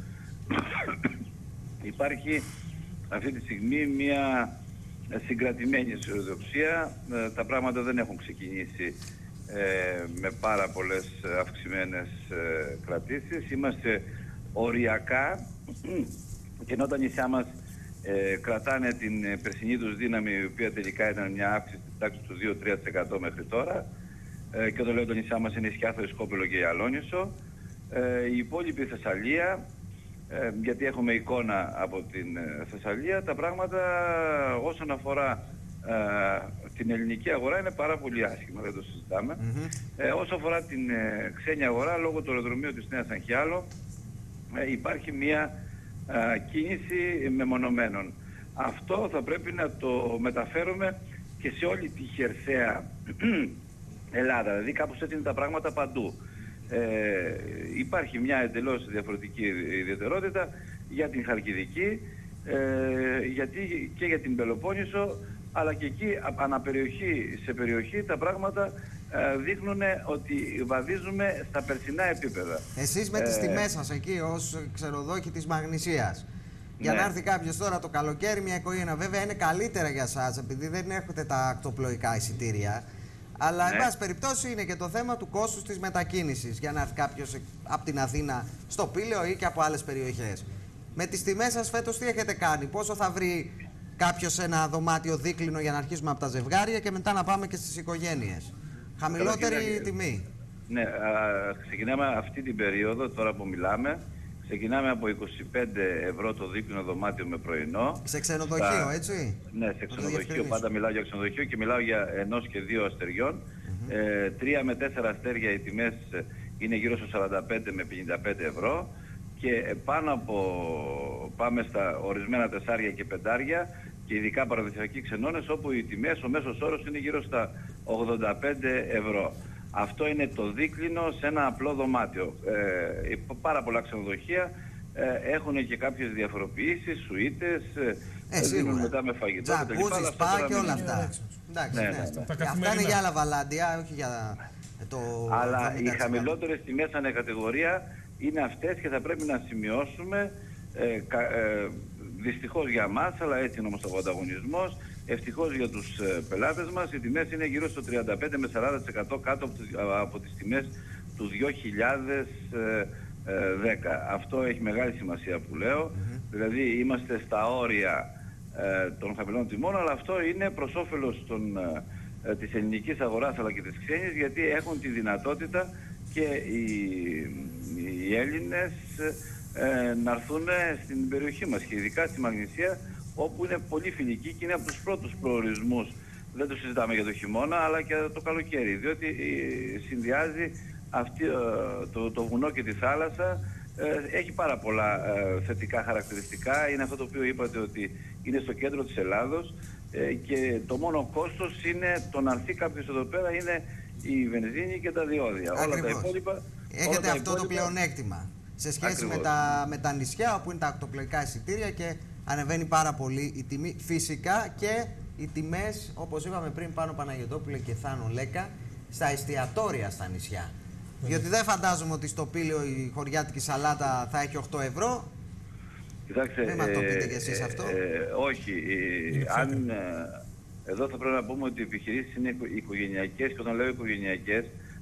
Υπάρχει αυτή τη στιγμή μια συγκρατημένη αισιοδοξία. Ε, τα πράγματα δεν έχουν ξεκινήσει ε, με πάρα πολλές αυξημένες ε, κρατήσεις. Είμαστε οριακά και ενώ τα νησιά μας ε, κρατάνε την περσινή τους δύναμη, η οποία τελικά ήταν μια αύξηση της τάξης του δύο με τρία τοις εκατό μέχρι τώρα, ε, και όταν λέω τα νησιά μας είναι η Σκιάθο, η Σκόπελο και η Αλόνισο, ε, η υπόλοιπη Θεσσαλία, ε, γιατί έχουμε εικόνα από την ε, Θεσσαλία, τα πράγματα όσον αφορά ε, την ελληνική αγορά είναι πάρα πολύ άσχημα, δεν το συζητάμε. Mm-hmm. ε, όσο αφορά την ε, ξένη αγορά, λόγω του αεροδρομίου της Νέας Αγχιάλο, ε, υπάρχει μια ε, κίνηση μεμονωμένων. Αυτό θα πρέπει να το μεταφέρουμε και σε όλη τη χερσαία Ελλάδα, δηλαδή κάπως έτσι είναι τα πράγματα παντού. Ε, υπάρχει μια εντελώς διαφορετική ιδιαιτερότητα για την Χαλκιδική, ε, γιατί και για την Πελοπόννησο, αλλά και εκεί αναπεριοχή σε περιοχή τα πράγματα ε, δείχνουν ότι βαδίζουμε στα περσινά επίπεδα. Εσείς με τις ε, τιμές σας εκεί ως ξενοδόχοι της Μαγνησίας, για ναι. να έρθει κάποιος τώρα το καλοκαίρι, μια οικογένεια, βέβαια είναι καλύτερα για σας επειδή δεν έχετε τα ακτοπλοϊκά εισιτήρια. Αλλά, ναι. εν πάση περιπτώσει, είναι και το θέμα του κόστους της μετακίνησης για να έρθει κάποιος από την Αθήνα στο Πήλαιο ή και από άλλες περιοχές. Με τις τιμές σας φέτος τι έχετε κάνει, πόσο θα βρει κάποιος ένα δωμάτιο δίκλινο για να αρχίσουμε από τα ζευγάρια και μετά να πάμε και στις οικογένειες? Χαμηλότερη Καλά, τιμή. Ναι, α, ξεκινάμε αυτή την περίοδο, τώρα που μιλάμε, ξεκινάμε από είκοσι πέντε ευρώ το δίκλινο δωμάτιο με πρωινό. Σε ξενοδοχείο, στα... έτσι? Ναι, σε ξενοδοχείο. Πάντα μιλάω για ξενοδοχείο και μιλάω για ενός και δύο αστεριών. Mm-hmm. ε, τρία με τέσσερα αστέρια οι τιμές είναι γύρω στο σαράντα πέντε με πενήντα πέντε ευρώ. Και πάνω από πάμε στα ορισμένα τεσσάρια και πεντάρια και ειδικά παραδοσιακοί ξενώνες, όπου οι τιμές, ο μέσος όρος είναι γύρω στα ογδόντα πέντε ευρώ. Αυτό είναι το δίκλινο σε ένα απλό δωμάτιο. Ε, πάρα πολλά ξενοδοχεία ε, έχουν και κάποιες διαφοροποιήσεις, σουίτες, ε, δίνουν μετά με φαγητό. Τζακούζι, σπα και όλα αυτά. Εντάξει, ναι, ναι, ναι. Αυτά είναι για άλλα βαλάντια, όχι για το... Αλλά οι χαμηλότερες τιμές ανά κατηγορία είναι αυτές και θα πρέπει να σημειώσουμε, ε, κα, ε, δυστυχώς για μας, αλλά έτσι είναι όμως ο ανταγωνισμός, ευτυχώς για τους ε, πελάτες μας, οι τιμές είναι γύρω στο τριάντα πέντε με σαράντα τοις εκατό κάτω από τις, από τις τιμές του δύο χιλιάδες δέκα. Αυτό έχει μεγάλη σημασία που λέω, mm-hmm. δηλαδή είμαστε στα όρια ε, των χαμηλών τιμών, αλλά αυτό είναι προς όφελος των, ε, της ελληνικής αγοράς αλλά και της ξένης, γιατί έχουν τη δυνατότητα και οι, οι Έλληνες ε, να έρθουν στην περιοχή μας και ειδικά στη Μαγνησία, όπου είναι πολύ φιλική και είναι από τους πρώτους προορισμούς. Δεν το συζητάμε για το χειμώνα, αλλά και το καλοκαίρι, διότι συνδυάζει αυτή, το, το βουνό και τη θάλασσα, ε, έχει πάρα πολλά ε, θετικά χαρακτηριστικά. Είναι αυτό το οποίο είπατε, ότι είναι στο κέντρο της Ελλάδος ε, και το μόνο κόστος είναι το να έρθει κάποιος εδώ πέρα είναι η βενζίνη και τα διόδια. Ακριβώς. Όλα τα υπόλοιπα. Έχετε όλα τα αυτό υπόλοιπα... το πλεονέκτημα σε σχέση με τα, με τα νησιά, όπου είναι τα ακτοπλοϊκά εισιτήρια και ανεβαίνει πάρα πολύ η τιμή. Φυσικά και οι τιμές, όπως είπαμε πριν, Πάνο Παναγιωτόπουλε και Θάνο Λέκα, στα εστιατόρια στα νησιά. Mm. Διότι δεν φαντάζομαι ότι στο Πήλαιο η χωριάτικη σαλάτα θα έχει οκτώ ευρώ. Κοιτάξτε, δεν μας το πείτε κι εσείς αυτό. Ε, ε, όχι. Ε, αν, ε, εδώ θα πρέπει να πούμε ότι οι επιχειρήσεις είναι οικογενειακές, και όταν λέω οικογενειακές,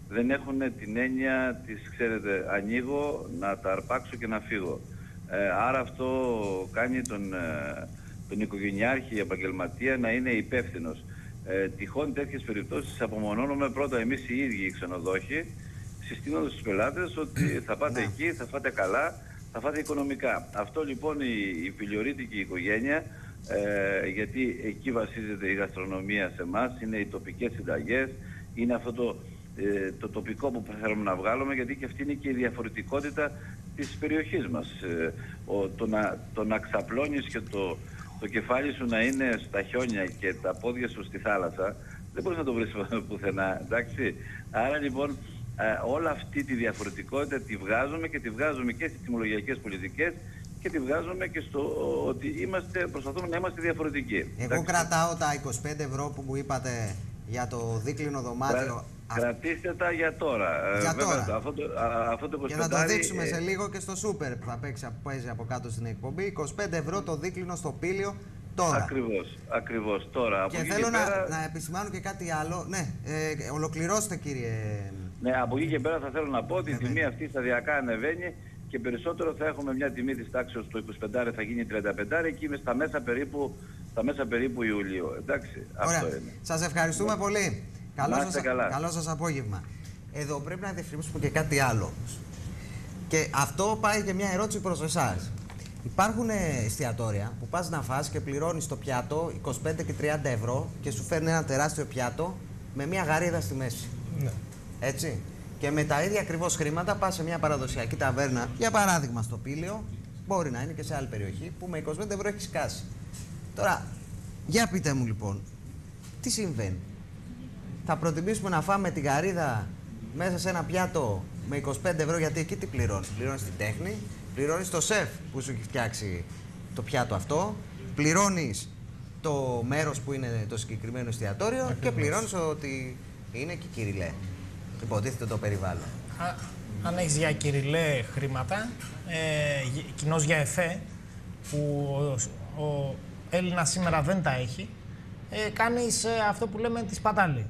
δεν έχουν την έννοια της, ξέρετε, ανοίγω, να τα αρπάξω και να φύγω. Ε, άρα αυτό κάνει τον, ε, τον οικογενειάρχη επαγγελματία να είναι υπεύθυνος. Ε, τυχόν τέτοιες περιπτώσεις απομονώνουμε πρώτα εμείς οι ίδιοι οι ξενοδόχοι, συστήνοντας στους πελάτες ότι θα πάτε εκεί, θα φάτε καλά, θα φάτε οικονομικά. Αυτό λοιπόν η, η φιλιορίτικη οικογένεια, ε, γιατί εκεί βασίζεται η γαστρονομία σε εμάς, είναι οι τοπικές συνταγές, είναι αυτό το, ε, το τοπικό που θέλουμε να βγάλουμε, γιατί και αυτή είναι και η διαφορετικότητα της περιοχής μας. Ε, ο, το, να, το να ξαπλώνεις και το, το κεφάλι σου να είναι στα χιόνια και τα πόδια σου στη θάλασσα, δεν μπορείς να το βρεις πουθενά, εντάξει. Άρα λοιπόν ε, όλα αυτή τη διαφορετικότητα τη βγάζουμε και τη βγάζουμε και στις τιμολογιακές πολιτικές και τη βγάζουμε και στο ότι είμαστε, προσπαθούμε να είμαστε διαφορετικοί. Εγώ εντάξει. κρατάω τα είκοσι πέντε ευρώ που μου είπατε για το δίκλινο δωμάτιο. Κρα, κρατήστε τα για τώρα. Για Βέβαια, τώρα. Αυτό το, α, αυτό το και θα το δείξουμε ε, σε λίγο και στο σούπερ που θα παίξει, παίζει από κάτω στην εκπομπή. είκοσι πέντε ευρώ το δίκλινο στο Πήλιο τώρα. Ακριβώς, ακριβώς τώρα. Και από θέλω και να, πέρα... να επισημάνω και κάτι άλλο. Ναι, ε, ολοκληρώστε κύριε. Ναι, από εκεί και πέρα θα θέλω να πω ότι η τιμή αυτή σταδιακά ανεβαίνει και περισσότερο θα έχουμε μια τιμή της τάξης το είκοσι πέντε θα γίνει τριάντα πέντε και είμαι στα μέσα περίπου, στα μέσα περίπου Ιουλίου. Εντάξει, Ωραία. αυτό είναι. Σας ευχαριστούμε ναι. πολύ. Καλό Να σας, είστε καλά. καλό σας απόγευμα. Εδώ πρέπει να διευκρινίσουμε και κάτι άλλο. Και αυτό πάει και μια ερώτηση προς εσάς. Υπάρχουν εστιατόρια που πας να φας και πληρώνεις το πιάτο είκοσι πέντε και τριάντα ευρώ και σου φέρνει ένα τεράστιο πιάτο με μια γαρίδα στη μέση. Ναι. Έτσι. Και με τα ίδια ακριβώς χρήματα πας σε μια παραδοσιακή ταβέρνα, για παράδειγμα στο Πήλιο, μπορεί να είναι και σε άλλη περιοχή, που με είκοσι πέντε ευρώ έχει σκάσει. Τώρα, για πείτε μου λοιπόν, τι συμβαίνει. Θα προτιμήσουμε να φάμε τη γαρίδα μέσα σε ένα πιάτο με είκοσι πέντε ευρώ, γιατί εκεί τι πληρώνεις. Πληρώνεις την τέχνη, πληρώνεις το σεφ που σου έχει φτιάξει το πιάτο αυτό, πληρώνεις το μέρος που είναι το συγκεκριμένο εστιατόριο Ακριβώς. και πληρώνεις ότι είναι και Κυριλέ. Υποτίθεται το περιβάλλον. Α, αν έχεις για Κυριλέ χρήματα, ε, κοινώς για εφέ, που ο, ο Έλληνας σήμερα δεν τα έχει, ε, κάνεις ε, αυτό που λέμε τη σπατάλη.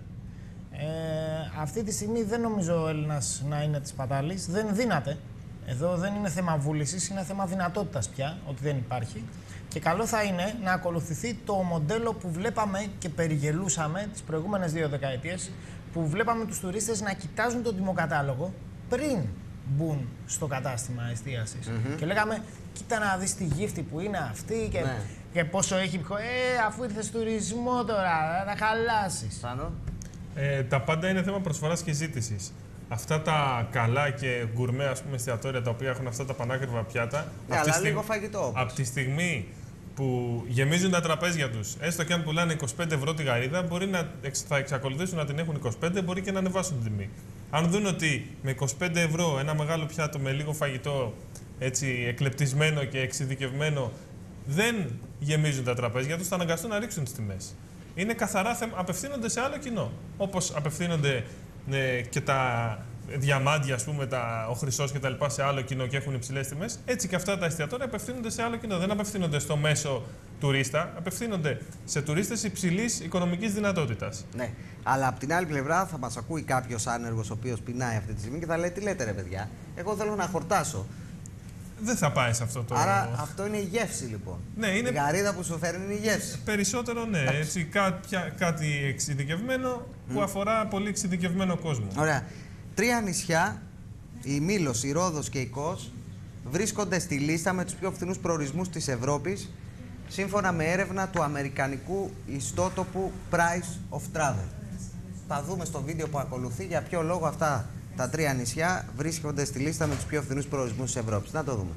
Ε, αυτή τη στιγμή δεν νομίζω ο Έλληνας να είναι της πατάλης, δεν δύναται. Εδώ δεν είναι θέμα βούλησης, είναι θέμα δυνατότητας πια, ότι δεν υπάρχει. Και καλό θα είναι να ακολουθηθεί το μοντέλο που βλέπαμε και περιγελούσαμε τις προηγούμενες δύο δεκαετίες, που βλέπαμε τους τουρίστες να κοιτάζουν τον τιμοκατάλογο πριν μπουν στο κατάστημα εστίασης. Mm-hmm. Και λέγαμε, κοίτα να δεις τη γύφτη που είναι αυτή και, ναι. και πόσο έχει... Ε, αφού ήρθες τουρισμό τώρα, θα τα χαλάσεις. Πάνω. Ε, τα πάντα είναι θέμα προσφοράς και ζήτησης. Αυτά τα καλά και γκουρμέ, ας πούμε, εστιατόρια τα οποία έχουν αυτά τα πανάκριβα πιάτα. Ναι, αλλά στιγμή, λίγο φαγητό. Από τη στιγμή που γεμίζουν τα τραπέζια τους, έστω και αν πουλάνε είκοσι πέντε ευρώ τη γαρίδα, μπορεί να, θα εξακολουθήσουν να την έχουν είκοσι πέντε, μπορεί και να ανεβάσουν την τιμή. Αν δουν ότι με είκοσι πέντε ευρώ ένα μεγάλο πιάτο με λίγο φαγητό, έτσι εκλεπτισμένο και εξειδικευμένο, δεν γεμίζουν τα τραπέζια τους, θα αναγκαστούν να ρίξουν τις τιμές. Είναι καθαρά θέμα, απευθύνονται σε άλλο κοινό. Όπως απευθύνονται ε, και τα διαμάντια, ας πούμε, τα, ο χρυσός και τα λοιπά σε άλλο κοινό και έχουν υψηλές τιμές, έτσι και αυτά τα εστιατόρια απευθύνονται σε άλλο κοινό. Δεν απευθύνονται στο μέσο τουρίστα, απευθύνονται σε τουρίστες υψηλής οικονομικής δυνατότητας. Ναι, αλλά από την άλλη πλευρά θα μας ακούει κάποιος άνεργος ο οποίος πεινάει αυτή τη στιγμή και θα λέει: τι λέτε, ρε παιδιά, εγώ θέλω να χορτάσω. Δεν θα πάει σε αυτό το... Άρα αυτό είναι η γεύση λοιπόν. Ναι, είναι... Η γαρίδα που σου φέρνει είναι η γεύση. Περισσότερο ναι, έτσι, κάποια, κάτι εξειδικευμένο που αφορά πολύ εξειδικευμένο κόσμο. Ωραία. Τρία νησιά, η Μήλος, η Ρόδος και η Κος, βρίσκονται στη λίστα με τους πιο φθηνούς προορισμούς της Ευρώπης, σύμφωνα με έρευνα του αμερικανικού ιστότοπου Price of Travel. Θα δούμε στο βίντεο που ακολουθεί για ποιο λόγο αυτά τα τρία νησιά βρίσκονται στη λίστα με τους πιο φθηνούς προορισμούς της Ευρώπης. Να το δούμε.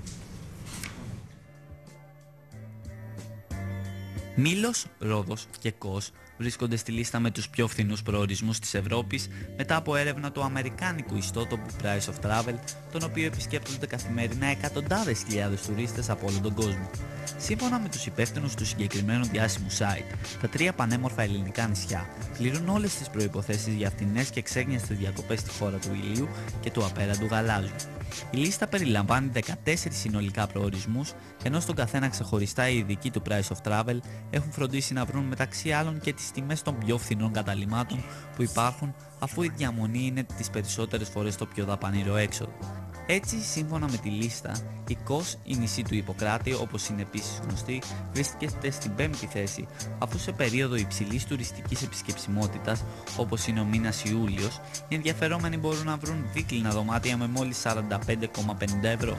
Μήλος, Ρόδος και Κος βρίσκονται στη λίστα με τους πιο φθηνούς προορισμούς της Ευρώπης μετά από έρευνα του αμερικάνικου ιστότοπου Price of Travel, τον οποίο επισκέπτονται καθημερινά εκατοντάδες χιλιάδες τουρίστες από όλο τον κόσμο. Σύμφωνα με τους υπεύθυνους του συγκεκριμένου διάσημου site, τα τρία πανέμορφα ελληνικά νησιά πληρούν όλες τις προϋποθέσεις για φθηνές και ξέγνιαστες διακοπές στη χώρα του ηλίου και του απέραντου γαλάζου. Η λίστα περιλαμβάνει δεκατέσσερις συνολικά προορισμούς, ενώ στον καθένα ξεχωριστά οι ειδικοί του Price of Travel έχουν φροντίσει να βρουν μεταξύ άλλων και τις τιμές των πιο φθηνών καταλυμάτων που υπάρχουν, αφού η διαμονή είναι τις περισσότερες φορές το πιο δαπανηρό έξοδο. Έτσι, σύμφωνα με τη λίστα, η Κος, η νησί του Ιπποκράτη, όπως είναι επίσης γνωστή, βρίσκεται στην πέμπτη θέση, αφού σε περίοδο υψηλής τουριστικής επισκεψιμότητας, όπως είναι ο μήνας Ιούλιος, οι ενδιαφερόμενοι μπορούν να βρουν δίκλινα δωμάτια με μόλις σαράντα πέντε κόμμα πενήντα ευρώ.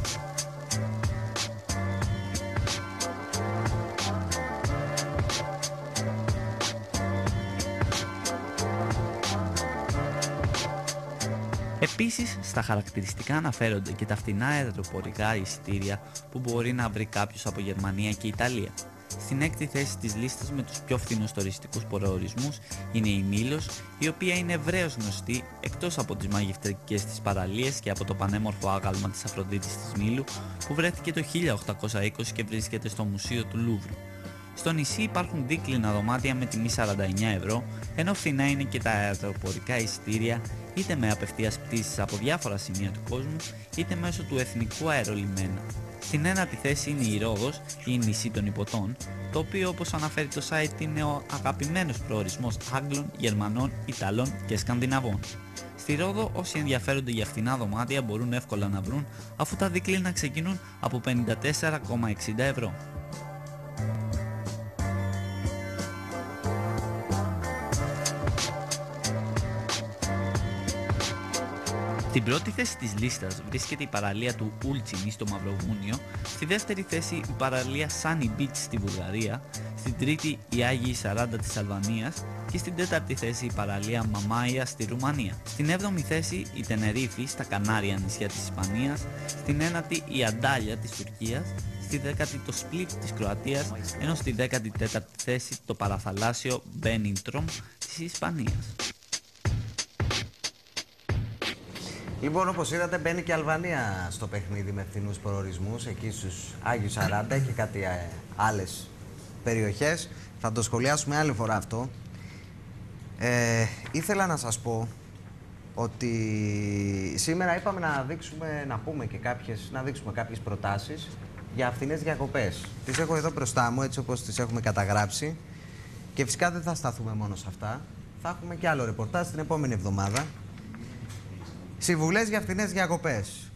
Επίσης, στα χαρακτηριστικά αναφέρονται και τα φτηνά αεροπορικά εισιτήρια που μπορεί να βρει κάποιος από Γερμανία και Ιταλία. Στην έκτη θέση της λίστας με τους πιο φθηνούς τουριστικούς προορισμούς είναι η Μήλος, η οποία είναι ευρέως γνωστή εκτός από τις μαγευτρικές της παραλίες και από το πανέμορφο άγαλμα της Αφροδίτης της Μήλου που βρέθηκε το χίλια οκτακόσια είκοσι και βρίσκεται στο Μουσείο του Λούβρου. Στο νησί υπάρχουν δίκλινα δωμάτια με τιμή σαράντα εννέα ευρώ, ενώ φθηνά είναι και τα αεροπορικά εισιτήρια είτε με απευθείας πτήσεις από διάφορα σημεία του κόσμου, είτε μέσω του εθνικού αερολιμένα. Στην ένατη θέση είναι η Ρόδος, η νησί των Ιππωτών, το οποίο, όπως αναφέρει το site, είναι ο αγαπημένος προορισμός Άγγλων, Γερμανών, Ιταλών και Σκανδιναβών. Στη Ρόδο, όσοι ενδιαφέρονται για φθηνά δωμάτια μπορούν εύκολα να βρουν, αφού τα δίκλινα ξεκινούν από πενήντα τέσσερα κόμμα εξήντα ευρώ. Στην πρώτη θέση της λίστας βρίσκεται η παραλία του Ούλτσινι στο Μαυροβούνιο, στη δεύτερη θέση η παραλία Sunny Beach στη Βουλγαρία, στην τρίτη η Άγιοι Σαράντα της Αλβανίας και στην τέταρτη θέση η παραλία Μαμάια στη Ρουμανία. Στην έβδομη θέση η Τενερίφη στα Κανάρια νησιά της Ισπανίας, στην ένατη η Αντάλια της Τουρκίας, στη δέκατη το Σπλίτ της Κροατίας, ενώ στη δέκατη τέταρτη θέση το παραθαλάσσιο Μπένιντρομ της Ισπανίας. Λοιπόν, όπως είδατε, μπαίνει και η Αλβανία στο παιχνίδι με φθηνούς προορισμούς, εκεί στους Άγιους Σαράντα και κάτι ε, άλλες περιοχές. Θα το σχολιάσουμε άλλη φορά αυτό. Ε, ήθελα να σας πω ότι σήμερα είπαμε να δείξουμε, να πούμε και κάποιες, να δείξουμε κάποιες προτάσεις για φθηνές διακοπές. Τις έχω εδώ μπροστά μου, έτσι όπως τις έχουμε καταγράψει. Και φυσικά δεν θα σταθούμε μόνο σε αυτά. Θα έχουμε και άλλο ρεπορτάζ την επόμενη εβδομάδα. Συμβουλές για φθηνές διακοπές.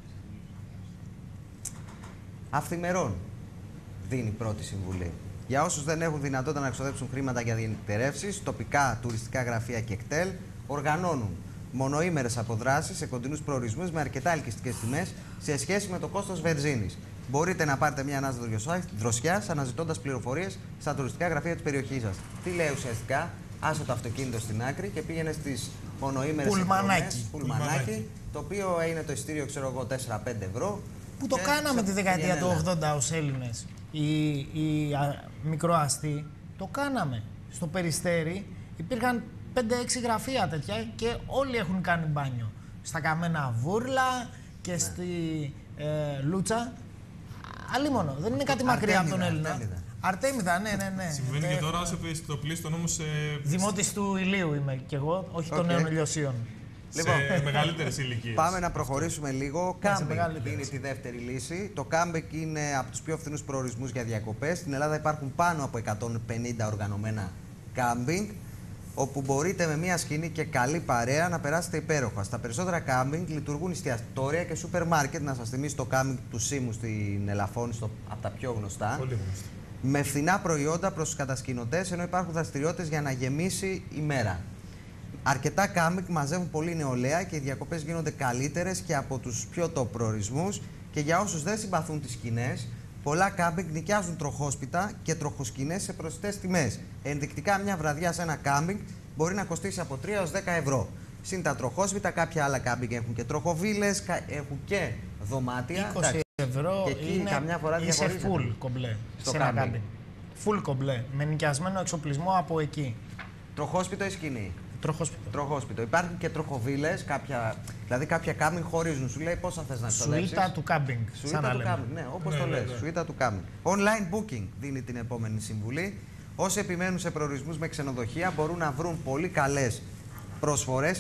Αυθημερών δίνει πρώτη συμβουλή. Για όσους δεν έχουν δυνατότητα να εξοδέψουν χρήματα για διενυκτερεύσεις, τοπικά τουριστικά γραφεία και κτέλ οργανώνουν μονοήμερες αποδράσεις σε κοντινούς προορισμούς με αρκετά ελκυστικές τιμές σε σχέση με το κόστος βενζίνης. Μπορείτε να πάρετε μια ανάσα δροσιάς αναζητώντας πληροφορίες στα τουριστικά γραφεία της περιοχής σας. Τι λέει ουσιαστικά? Άσε το αυτοκίνητο στην άκρη και πήγαινε στις μονοήμερες εκδρομές, πουλμανάκι, το οποίο είναι το εισιτήριο, ξέρω εγώ, τέσσερα πέντε ευρώ. Που το κάναμε τη δεκαετία του ογδόντα ως Έλληνες. Οι, οι α, μικροαστοί το κάναμε. Στο Περιστέρι υπήρχαν πέντε έξι γραφεία τέτοια και όλοι έχουν κάνει μπάνιο. Στα Καμένα Βούρλα και ναι. στη ε, Λούτσα. Αλίμονο, δεν είναι κάτι μακριά από τον Έλληνα. Αρτέμιδα. Αρτέμιδα, ναι, ναι, ναι. Συμβαίνει ε, και τώρα όσο στο πλήστον όμως... Ε, Δημότης του Ηλίου είμαι κι εγώ, όχι okay. των νέων ηλιοσίων. Λοιπόν, σε μεγαλύτερες ηλικίες. Πάμε να προχωρήσουμε λίγο. Κάμπινγκ είναι τη δεύτερη λύση. Το κάμπινγκ είναι από τους πιο φθηνούς προορισμούς για διακοπές. Στην Ελλάδα υπάρχουν πάνω από εκατόν πενήντα οργανωμένα κάμπινγκ, όπου μπορείτε με μια σκηνή και καλή παρέα να περάσετε υπέροχα. Στα περισσότερα κάμπινγκ λειτουργούν εστιατόρια και σούπερ μάρκετ. Να σας θυμίσει το κάμπινγκ του Σίμου στην Ελαφώνη, από τα πιο γνωστά. Πολύ γνωστά. Με φθηνά προϊόντα προς τους κατασκηνωτές, ενώ υπάρχουν δραστηριότητες για να γεμίσει η μέρα. Αρκετά κάμπινγκ μαζεύουν πολύ νεολαία και οι διακοπές γίνονται καλύτερες και από τους πιο top προορισμούς. Και για όσους δεν συμπαθούν τις σκηνές, πολλά κάμπινγκ νοικιάζουν τροχόσπιτα και τροχοσκηνές σε προσιτές τιμές. Ενδεικτικά, μια βραδιά σε ένα κάμπινγκ μπορεί να κοστίσει από τρία έως δέκα ευρώ. Συν τα τροχόσπιτα, κάποια άλλα κάμπινγκ έχουν και τροχοβίλες, έχουν και δωμάτια. είκοσι ευρώ και εκεί είναι, καμιά φορά είσαι full κομπλέ στο κάμπινγκ. Full κομπλέ, με νοικιασμένο εξοπλισμό από εκεί. Τροχόσπιτο ή σκηνή? Τροχόσπιτο. Τροχόσπιτο. Υπάρχουν και τροχοβίλες, κάποια, δηλαδή κάποια κάμπινγκ χωρίζουν. Σου λέει πόσα θες να εξοδέψεις. Σουίτα του κάμπινγκ. Σουίτα του κάμπινγκ, ναι, όπως ναι, το ναι, λες. Ναι. Σουίτα του κάμπινγκ. Online booking δίνει την επόμενη συμβουλή. Όσοι επιμένουν σε προορισμούς με ξενοδοχεία μπορούν να βρουν πολύ καλές προσφορές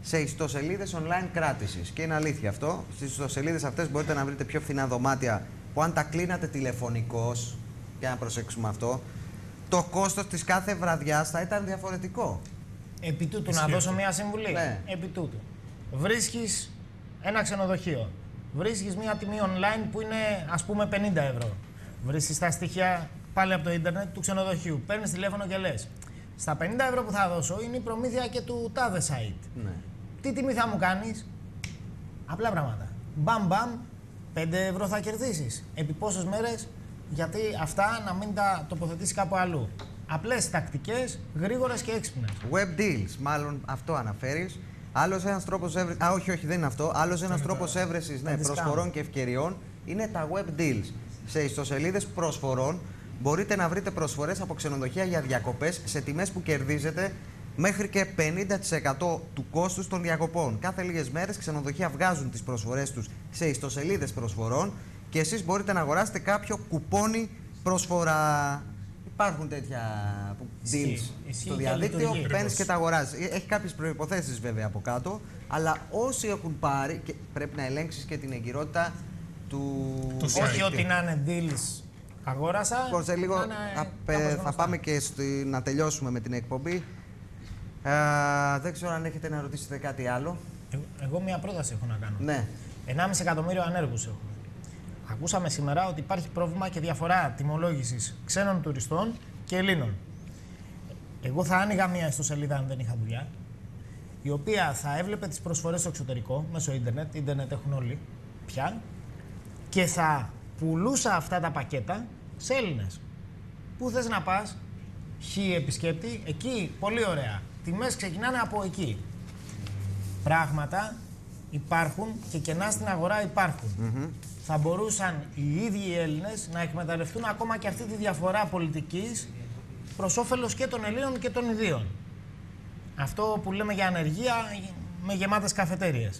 σε ιστοσελίδες online κράτησης. Και είναι αλήθεια αυτό. Στις ιστοσελίδες αυτές μπορείτε να βρείτε πιο φθηνά δωμάτια που αν τα κλείνατε τηλεφωνικώς, για να προσέξουμε αυτό, το κόστος της κάθε βραδιάς θα ήταν διαφορετικό. Επί τούτου, να δώσω μια συμβουλή. Ναι. Επί τούτου. Βρίσκεις ένα ξενοδοχείο. Βρίσκεις μια τιμή online που είναι, ας πούμε, πενήντα ευρώ. Βρίσκεις τα στοιχεία πάλι από το ίντερνετ του ξενοδοχείου. Παίρνεις τηλέφωνο και λες: στα πενήντα ευρώ που θα δώσω είναι η προμήθεια και του τάδε site. Ναι. Τι τιμή θα μου κάνεις? Απλά πράγματα. Μπαμ μπαμ, πέντε ευρώ θα κερδίσεις. Επί πόσες μέρες? Γιατί αυτά να μην τα τοποθετήσεις κάπου αλλού. Απλές τακτικές, γρήγορες και έξυπνες. Web deals, μάλλον αυτό αναφέρεις. Άλλος ένας τρόπος έβρεσης. Α, όχι, όχι, δεν είναι αυτό. Άλλος ένας τρόπος έβρεσης, ναι, προσφορών και ευκαιριών είναι τα web deals. Σε ιστοσελίδες προσφορών μπορείτε να βρείτε προσφορές από ξενοδοχεία για διακοπές σε τιμές που κερδίζετε μέχρι και πενήντα τοις εκατό του κόστους των διακοπών. Κάθε λίγες μέρες ξενοδοχεία βγάζουν τις προσφορές τους σε ιστοσελίδες προσφορών και εσείς μπορείτε να αγοράσετε κάποιο κουπόνι προσφορά. Υπάρχουν τέτοια deals στο διαδίκτυο, παίρνεις και τα αγοράζεις. Έχει κάποιες προϋποθέσεις βέβαια από κάτω, αλλά όσοι έχουν πάρει, και πρέπει να ελέγξεις και την εγκυρότητα του... Όχι ότι να είναι deals αγόρασα. Λοιπόν, σε λίγο είναι... θα, θα πάμε και στη, να τελειώσουμε με την εκπομπή. Ε, δεν ξέρω αν έχετε να ρωτήσετε κάτι άλλο. Εγώ, εγώ μια πρόταση έχω να κάνω. Ναι. ενάμιση εκατομμύριο ανέργους έχουμε. Ακούσαμε σήμερα ότι υπάρχει πρόβλημα και διαφορά τιμολόγησης ξένων τουριστών και Ελλήνων. Εγώ θα άνοιγα μια ιστοσελίδα αν δεν είχα δουλειά, η οποία θα έβλεπε τις προσφορές στο εξωτερικό, μέσω ίντερνετ, ίντερνετ έχουν όλοι πια, και θα πουλούσα αυτά τα πακέτα σε Έλληνες. Πού θες να πας, χι επισκέπτη, εκεί, πολύ ωραία. Τιμές ξεκινάνε από εκεί. Πράγματα υπάρχουν και κενά στην αγορά υπάρχουν. Mm-hmm. Θα μπορούσαν οι ίδιοι οι Έλληνες να εκμεταλλευτούν ακόμα και αυτή τη διαφορά πολιτικής προς όφελος και των Ελλήνων και των ιδίων. Αυτό που λέμε για ανεργία με γεμάτες καφετέριες.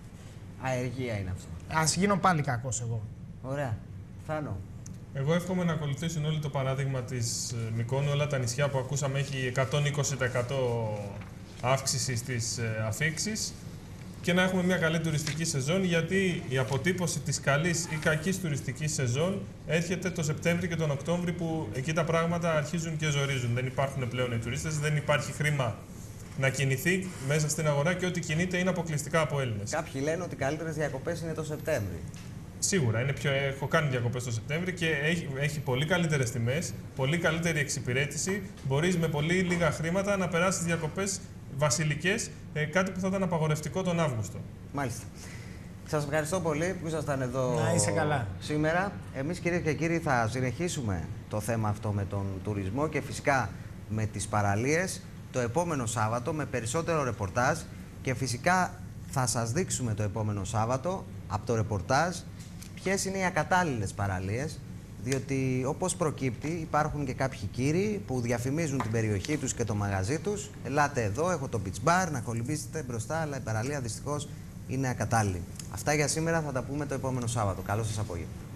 Αεργία είναι αυτό. Ας γίνω πάλι κακός εγώ. Ωραία. Θάνο. Εγώ εύχομαι να ακολουθήσουν όλοι το παράδειγμα της Μυκόνου. Όλα τα νησιά που ακούσαμε έχει εκατόν είκοσι τοις εκατό αύξηση στις αφίξεις και να έχουμε μια καλή τουριστική σεζόν, γιατί η αποτύπωση της καλής ή κακής τουριστικής σεζόν έρχεται το Σεπτέμβρη και τον Οκτώβρη, που εκεί τα πράγματα αρχίζουν και ζορίζουν. Δεν υπάρχουν πλέον οι τουρίστες, δεν υπάρχει χρήμα να κινηθεί μέσα στην αγορά και ό,τι κινείται είναι αποκλειστικά από Έλληνες. Κάποιοι λένε ότι οι καλύτερες διακοπές είναι το Σεπτέμβρη. Σίγουρα, είναι πιο, έχω κάνει διακοπές το Σεπτέμβρη και έχει, έχει πολύ καλύτερες τιμές, πολύ καλύτερη εξυπηρέτηση. Μπορείς με πολύ λίγα χρήματα να περάσεις διακοπές βασιλικές, ε, κάτι που θα ήταν απαγορευτικό τον Αύγουστο. Μάλιστα. Σας ευχαριστώ πολύ που ήσασταν εδώ να είσαι καλά. σήμερα. Εμείς, κυρίες και κύριοι, θα συνεχίσουμε το θέμα αυτό με τον τουρισμό και φυσικά με τις παραλίες το επόμενο Σάββατο με περισσότερο ρεπορτάζ, και φυσικά θα σας δείξουμε το επόμενο Σάββατο από το ρεπορτάζ ποιες είναι οι ακατάλληλες παραλίες, διότι όπως προκύπτει υπάρχουν και κάποιοι κύριοι που διαφημίζουν την περιοχή τους και το μαγαζί τους. Ελάτε εδώ, έχω το beach bar, να κολυμπήσετε μπροστά, αλλά η παραλία δυστυχώς είναι ακατάλληλη. Αυτά για σήμερα, θα τα πούμε το επόμενο Σάββατο. Καλό σας απόγευμα.